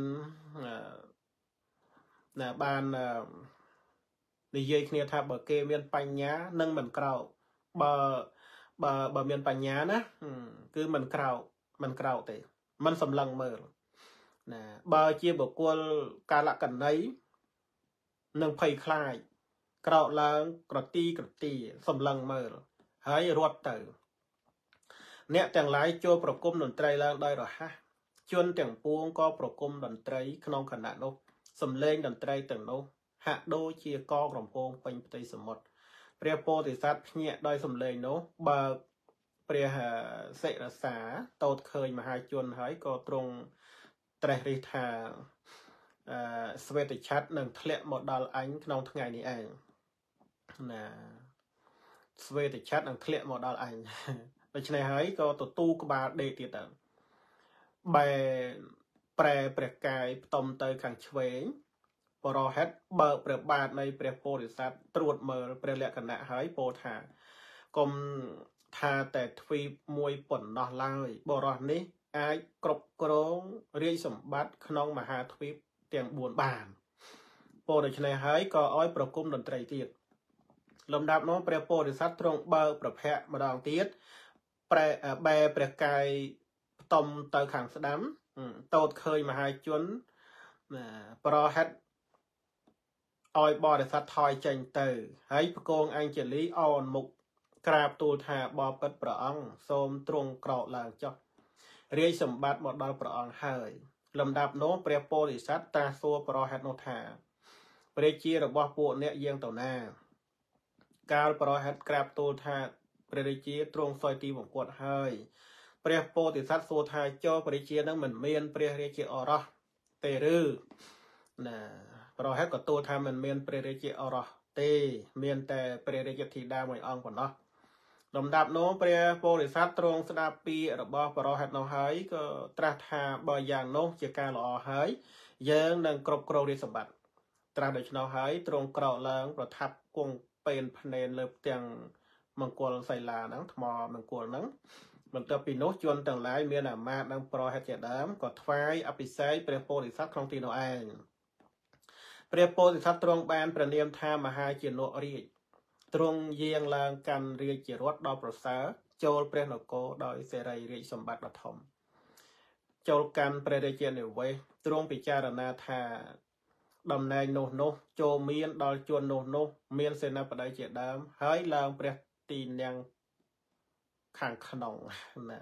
นะบานในเยี่ยเนี่ยถ้าเบอร์เกมีนปัญญานั่งเหมือนเก่าเบอร์มีนปัญญานะคือมันเก่าเตมันสำลังเมื่อนะเบอร์เจียบอกว่าการละกันไหนนั่งไพ่คลายเก่าล้างกระตีสำลังเมื่อหายรวดเตอเนี่ยแต่งหลายโจประกมดนตรีแล้วได้หรอฮะจนแต่งปวงก็ประกมดนตรีขนมขนาดนกสำเร็จดนตรีแต่งนกหะโดเชียกอกลำโพงเป็นปฏิสมดเปรียโปติสัตเนี่ยได้สำเร็จนกบาเปรียเสรสาโตดเคยมาหาจนหายก็ตรงไตรริธาสเวตชัดหนึ่งทะเลหมดดอลอันขนมทั้งไงนี่เองนะสเวตชัดหนึ่งทะเลหมดดอลอันโดยเฉพาะให้ก็ตัวตู้กบาเดติดอ่ะใบแปรเปรกายตมเตยขังเฉวงปรอเฮดเบอร์เปรบาทในเปรโปริสัตตรวจเมอร์เปรเลกขณะหายโปธากรมทาแต่ทวีมวยป่นนอลายบรอนี้ไอ้กรบกรองเรียสมบัติขนองมหาทวีเตียงบวนบานโปโดยเฉพาะให้ก็อ้อยประกุมดนตรีตีดลำดับน้องเปรโปริสัตตรงเบอร์ประแพะมาดองตีดแบเปรกายตมเตยขังสดัมโตดเคยมาหายจนปรอเฮดออยบอดสัตทอยเจงเตอให้ประโกงอังเจลีออนมุกกราบตูธาบอปัดประอังโสมตรงกรอลางจอกเรียสมบัติหมดดอลประอังเฮยลำดับโน้เปรียโปริสัตตาโซปรอเฮดโนธาเปรียจีระบอบปูเนยเยียงต่อหน้าการปรอเฮดกราบตูธาเปรียจีตรงซอยตีบงกวดเฮยเปรียโปติสัตโซธาเจ้าเปรียจีนั่งเหมือนเมียนเปรียเรียจีอรเตรือนะปรอเฮดกับตัวทำเหมือนเมียนเปรียจีอรเตเมียนแต่เปรียจีทีดาหมวยอ่องก่อนเนาะลำดับโน้เปรียโปติสัตตรงสดาปีระบอบปรอเฮดน้องเฮยก็ตรัสหาบอย่างโน้เจการหล่อเฮยเยิงดังกรบกรดิสมบัติตรัสโดยชนเฮยตรงกรอเลิงประทับกงเป็นพเนเล็บเตียงมังกรไซลานังทมอมังกรนังมันตัวปีโนจวนต่างหลายเมียนามาดังปรอเฮดเจดามก็ทวายอภิเษยเปรียโปติสัตครองตีโนเองเปรียโปติสัตตรงแบนประเนียมธามหาเจโนเรียตรงเยียงลางกันเรียกเจรวดดอประสาโจลเปรียโนโกโดยเสรีเรียสมบัติธรรมโจลกันเปรียเจเนเวตรงปิจารณาธาดำเนินโนโจเมียนดอลจวนโนเมียนเซนาปได้เจดามหายลางเปรียตีนยังขังขนมนะ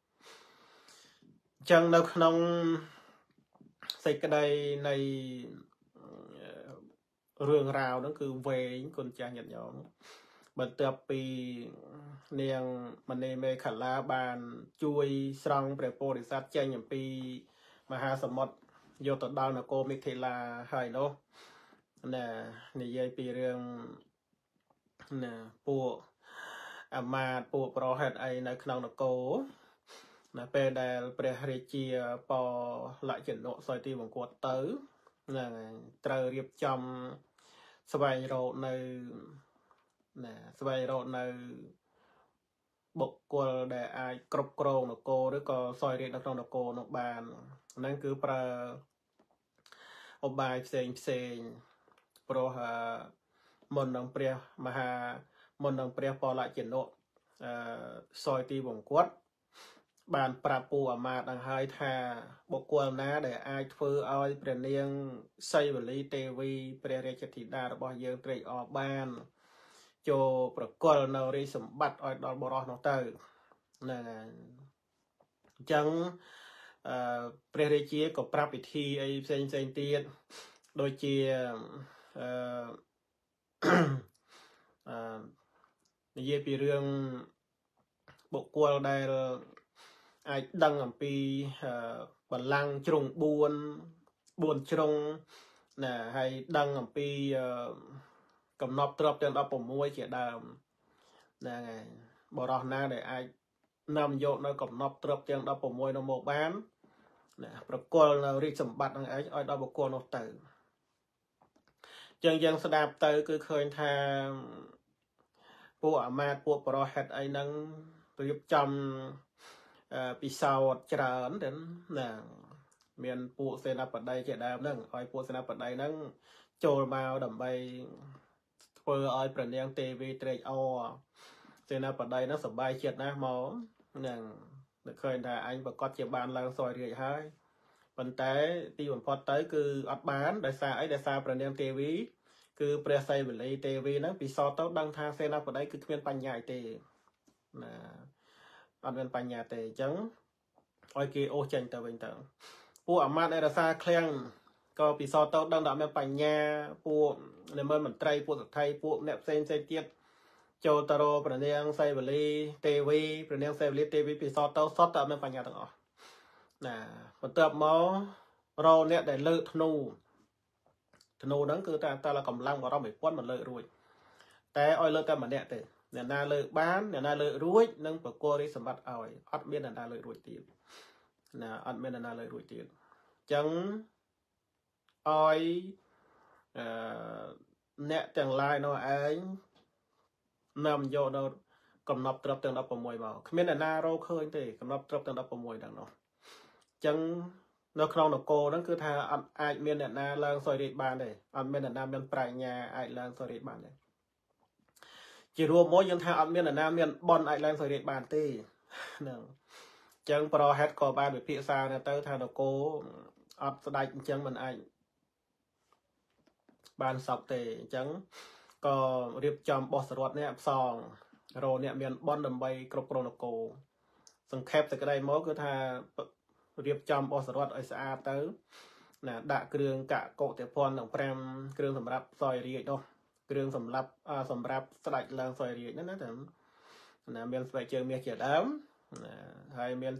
จังเราขนมใส่กระไดในเรื่องราวนั่นคือเวงคนจางหยัดหยองบันเตอปีเนียงมันในเมฆขันลาบานจุยสรองเปรโปริสัตเจงอย่างปีมหาสมุทรโยตดาวนาโกมิเทลาไฮโนน่ะในยัยปีเรื่องน่ะปูอามาปูโปรเฮดไอในขนมนาโกนะเป็นได้เปรเรเจียปอละเจนโนซอยตีบังกวดเต๋อนะเตอเรียบจำสบายโรในนะสบายโรในบกกลได้ไอกรบกรองนโกหรือก็ซอยเรียนนักนโกนกบานนั่นคือปลาอบายเซงโปรหาមុននឹងព្រះមហាមុននឹងព្រះបលជនុសយទីវង្គត់បានប្រាប់ពូអាមាត្យនឹងហើយថាបុគ្គលណាដែលអាចធ្វើឲ្យព្រះនាងសីវលីទេវីព្រះរាជធីតារបស់យើងត្រេកអរបានចូលប្រគល់នៅរាជសម្បត្តិឲ្យដល់បរោះនោះទៅហ្នឹងហើយអញ្ចឹងព្រះរាជាក៏ប្រាប់ពិធីអីផ្សេងទៀតដូចជានិយាយពីរឿងបុគ្គលដែលអាចដឹងអំពីបល្ល័ង្កជ្រុង4ជ្រុងណាហើយដឹងអំពីកំណប់ទ្រព្យទាំង16ជាដើមហ្នឹងហើយបរោះណាដែលអាចនាំយកនៅកំណប់ទ្រព្យទាំង16នោះមកបានណាប្រគល់នៅរាជសម្បត្តិនឹងឯងឲ្យដល់បុគ្គលនោះទៅចឹងយើងស្ដាប់ទៅគឺឃើញថាពួកអាមាត្យពួកបរោហិតអីហ្នឹងរៀបចំពិសោធន៍ច្រើនទៅណាមានពួកសេនាបតីជាដើមហ្នឹងឲ្យពួកសេនាបតីហ្នឹងចូលមកដើម្បីធ្វើឲ្យព្រះនាងទេវីត្រេកអរសេនាបតីហ្នឹងសប្បាយចិត្តណាស់មកហ្នឹងនឹកឃើញថាអញប្រកាសជាបានឡើងសោយរាជហើយប៉ុន្តែទីបំផុតទៅគឺអត់បានដោយសារអីដោយសារព្រះនាងទេវីគឺព្រះសីវលីទេវីហ្នឹងពិសោធន៍ទៅដឹងថាសេនាបតីគឺគ្មានបញ្ញាទេណាអត់មានបញ្ញាទេអញ្ចឹងឲ្យគេអូសចេញទៅវិញទៅពួកអាមាត្យឯរសាឃ្លាំងក៏ពិសោធន៍ទៅដឹងថាអត់មានបញ្ញាពួកនិមន្តមន្ត្រីពួកសទ្ធិពួកអ្នកផ្សេងទៀតចូលទៅរកព្រះនាងសីវលីទេវីព្រះនាងសីវលីទេវីពិសោធន៍ទៅសុទ្ធតែអត់មានបញ្ញាទាំងអស់ណាបន្ទាប់មករកអ្នកដែលលើកធ្នូហ្នឹងគឺតែកម្លាំងបរម1000មិនលើករួចតែឲ្យលើកតែម្នាក់ទេអ្នកណាលើកបានអ្នកណាលើករួចនឹងប្រគល់រាជសម្បត្តិឲ្យអត់មានអ្នកណាលើករួចទៀតណាអត់មានអ្នកណាលើករួចទៀតអញ្ចឹងឲ្យអ្នកទាំងឡាយនោះឯងនាំយកនៅកំណប់ទ្រព្យទាំង16មកគ្មានអ្នកណារកឃើញទេកំណប់ទ្រព្យទាំង16ទាំងនោះអញ្ចឹងនៅក្នុងនគរហ្នឹងគឺថាអត់អាចមានអ្នកណាឡើងសោយរាជបានទេអត់មានអ្នកណាមានប្រាជ្ញាអាចឡើងសោយរាជបានទេជារួមមកយើងថាអត់មានអ្នកណាមានបនអាចឡើងសោយរាជបានទេហ្នឹងអញ្ចឹងប្រហែលក៏បានវិភាសាទៅថានគរអត់ស្ដេចអញ្ចឹងមិនអាចបានសពទេអញ្ចឹងក៏រៀបចំបោះសរវត្តនេះផ្សងរោអ្នកមានបនដើម្បីគ្រប់គ្រងនគរសង្ខេបសេចក្តីមកគឺថារៀបចំបោះសរវត្តឲ្យស្អាតទៅណាដាក់គ្រឿងកកុតិភ័ណ្ឌទាំង5គ្រឿងសម្រាប់សោយរាជនោះគ្រឿងសម្រាប់ស្ដេចឡើងសោយរាជហ្នឹងណាតែណាមានស្បែកជើងមាសជាដើមណាហើយមាន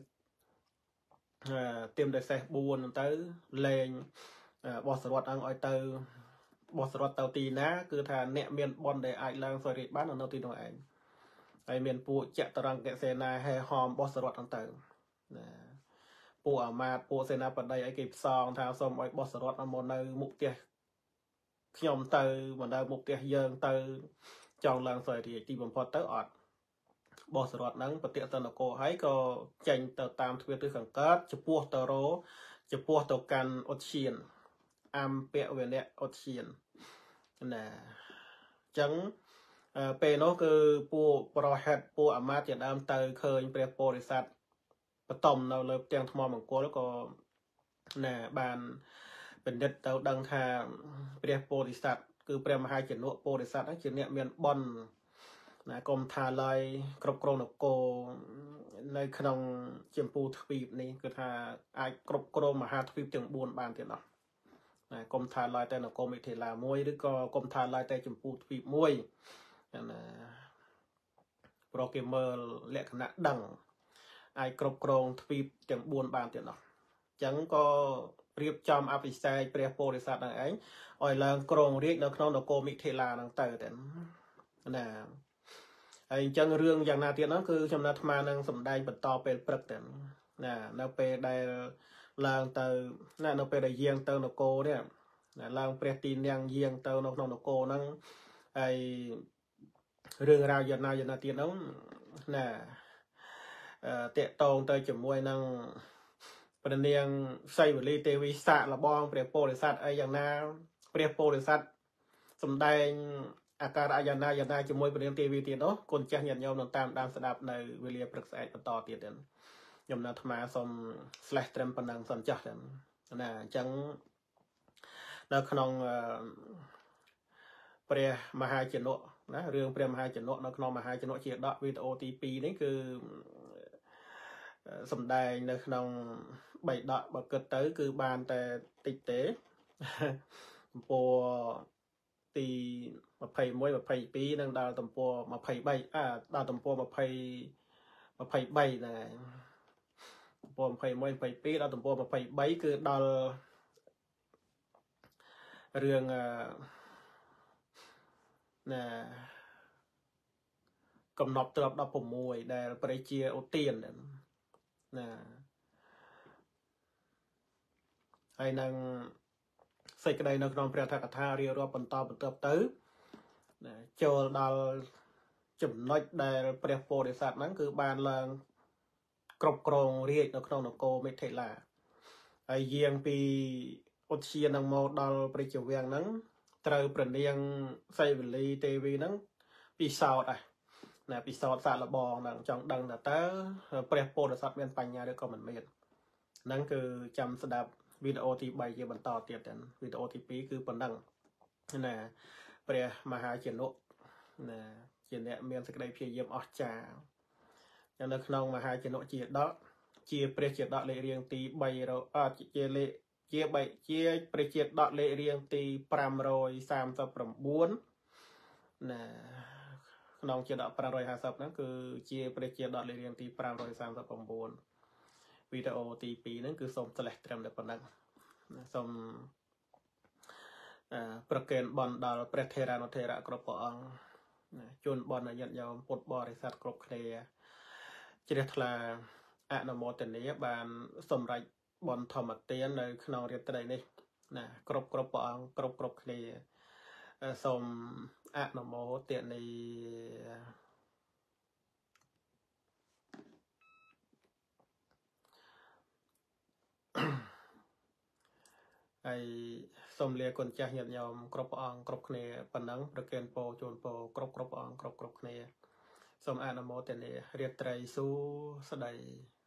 ទៀមតែសេះ4ទៅលេងបោះសរវត្តអង្គឲ្យទៅបោះសរវត្តទៅទីណាគឺថាអ្នកមានបនដែលអាចឡើងសោយរាជបាននៅទីនោះឯងហើយមានពួកចតុរង្គសេនាហេហមបោះសរវត្តហ្នឹងទៅណាពួកអាមាត្យពួកសេនាបតីអីគេផ្សងថាសូមឲ្យបោះសរវត្តមកនៅមុខផ្ទះខ្ញុំទៅមកនៅមុខផ្ទះយើងទៅចង់ឡើងសោយរាជទីបំផុតទៅអត់បោះសរវត្តហ្នឹងប្រតិទិនគរហើយក៏ចេញទៅតាមទ្វារទិសខាងកើតចំពោះទៅរោចំពោះទៅកាន់ឧទ្យានអំពវនៈឧទ្យានណាអញ្ចឹងពេលនោះគឺពួកប្រហិតពួកអាមាត្យជាដើមទៅឃើញព្រះពោធិសត្វបតំនៅលើផ្ទាំងថ្មមង្គលក៏ណាបានបណ្ឌិតទៅដឹងថាព្រះពោធិសត្វគឺព្រះមហាជនុពោធិសត្វហ្នឹងជាអ្នកមានបនណាកុំថាឡើយគ្រប់គ្រងនគរនៅក្នុងចម្ពោះទ្វីបនេះគឺថាអាចគ្រប់គ្រងមហាទ្វីបទាំង4បានទៀតណោះណាកុំថាឡើយតែនគរមិថិលាមួយឬក៏កុំថាឡើយតែចម្ពោះទ្វីបមួយណាប្រគេមើលលក្ខណៈដឹងអាចគ្រប់គ្រងទ្វីបទាំង4បានទៀតណោះអញ្ចឹងក៏រៀបចំអភិសេកព្រះពោធិសត្វនឹងឯងឲ្យឡើងគ្រងរាជនៅក្នុងនគរមិថិលាហ្នឹងទៅតែណាហើយអញ្ចឹងរឿងយ៉ាងណាទៀតហ្នឹងគឺចំណាត់អាត្មានឹងសម្ដែងបន្តពេលព្រឹកទៅណានៅពេលដែលឡើងទៅណានៅពេលដែលយាងទៅនគរនេះណាឡើងព្រះទីនាងយាងទៅនៅក្នុងនគរហ្នឹងហើយរឿងរ៉ាវយ៉ាងណាទៀតហ្នឹងណាតេតងទៅជាមួយនឹងព្រះនាងសីវលីទេវីសាកលបងព្រះពោធិសត្វអីយ៉ាងណាព្រះពោធិសត្វសម្ដែងអាការៈយ៉ាងណាជាមួយព្រះនាងទេវីទៀតនោះកូនចាស់ញាតិញោមនឹងតាមដានស្ដាប់នៅវេលាព្រឹកស្អែកបន្តទៀតទៀតខ្ញុំនៅអាត្មាសូម slash ត្រឹមប៉ុណ្ណឹងសិនចាស់ទៀតណាអញ្ចឹងនៅក្នុងព្រះមហាជនកណារឿងព្រះមហាជនកនៅក្នុងមហាជនកជាដកវីដេអូទី2នេះគឺសំដែងនៅក្នុង3ដកបើគិតទៅគឺបានតែតិចទេទំព័រទី21 22និងដល់ទំព័រ23ដល់ទំព័រ20 23ហ្នឹងហើយទំព័រ21 22ដល់ទំព័រ23គឺដល់រឿងណាកំណប់ទ្រប16ដែលព្រះជាឧទានណាហើយនឹងសេចក្តីនៅក្នុងព្រះអធិកថារៀបរាប់បន្តទៅណាចូលដល់ចំណុចដែលព្រះពោធិសត្វហ្នឹងគឺបានឡើងគ្រប់គ្រងរាជនៅក្នុងនគរមិថិលាហើយយាងពីឧទ្យាននឹងមកដល់ព្រះជាវាំងហ្នឹងត្រូវព្រះនាងសីវលីទេវីហ្នឹងពិសោធន៍ណាពិសោធន៍សាកល្បងហ្នឹងចង់ដឹងថាតើព្រះពោធិសត្វមានបញ្ញាឬក៏មិនមានហ្នឹងគឺចាំស្ដាប់វីដេអូទី3ជាបន្តទៀតទៅវីដេអូទី2គឺប៉ុណ្ណឹងណាព្រះមហាជនកណាជាអ្នកមានសេចក្តីព្យាយាមអស្ចារ្យនៅក្នុងមហាជនកជាដកជាព្រះជាដកលេខរៀងទី3ជាលេខជាព្រះជាដកលេខរៀងទី539ណាក្នុងជាដក550ហ្នឹងគឺជាព្រះជាដកលេខរៀងទី539វីដេអូទី2ហ្នឹងគឺសូមឆ្លេះត្រឹមតែប៉ុណ្ណឹងសូមប្រកេនបន់ដល់ព្រះថេរានុថេរៈគ្រប់ព្រះអង្គជូនបន់ញាតិញោមពុទ្ធបរិស័ទគ្រប់គ្នាជ្រះថ្លាអនុមោទនាបានសម្រេចបន់ធម្មទាននៅក្នុងរាត្រីនេះណាគ្រប់ព្រះអង្គគ្រប់គ្នាសូមអនុមោទនាហើយសូមលាគុណចាស់ញាតិញោមគ្រប់ព្រះអង្គគ្រប់គ្នាប៉ុណ្ណឹងប្រគេនពរជូនពរគ្រប់ព្រះអង្គគ្រប់គ្នាសូមអនុមោទនារាត្រីសួស្តី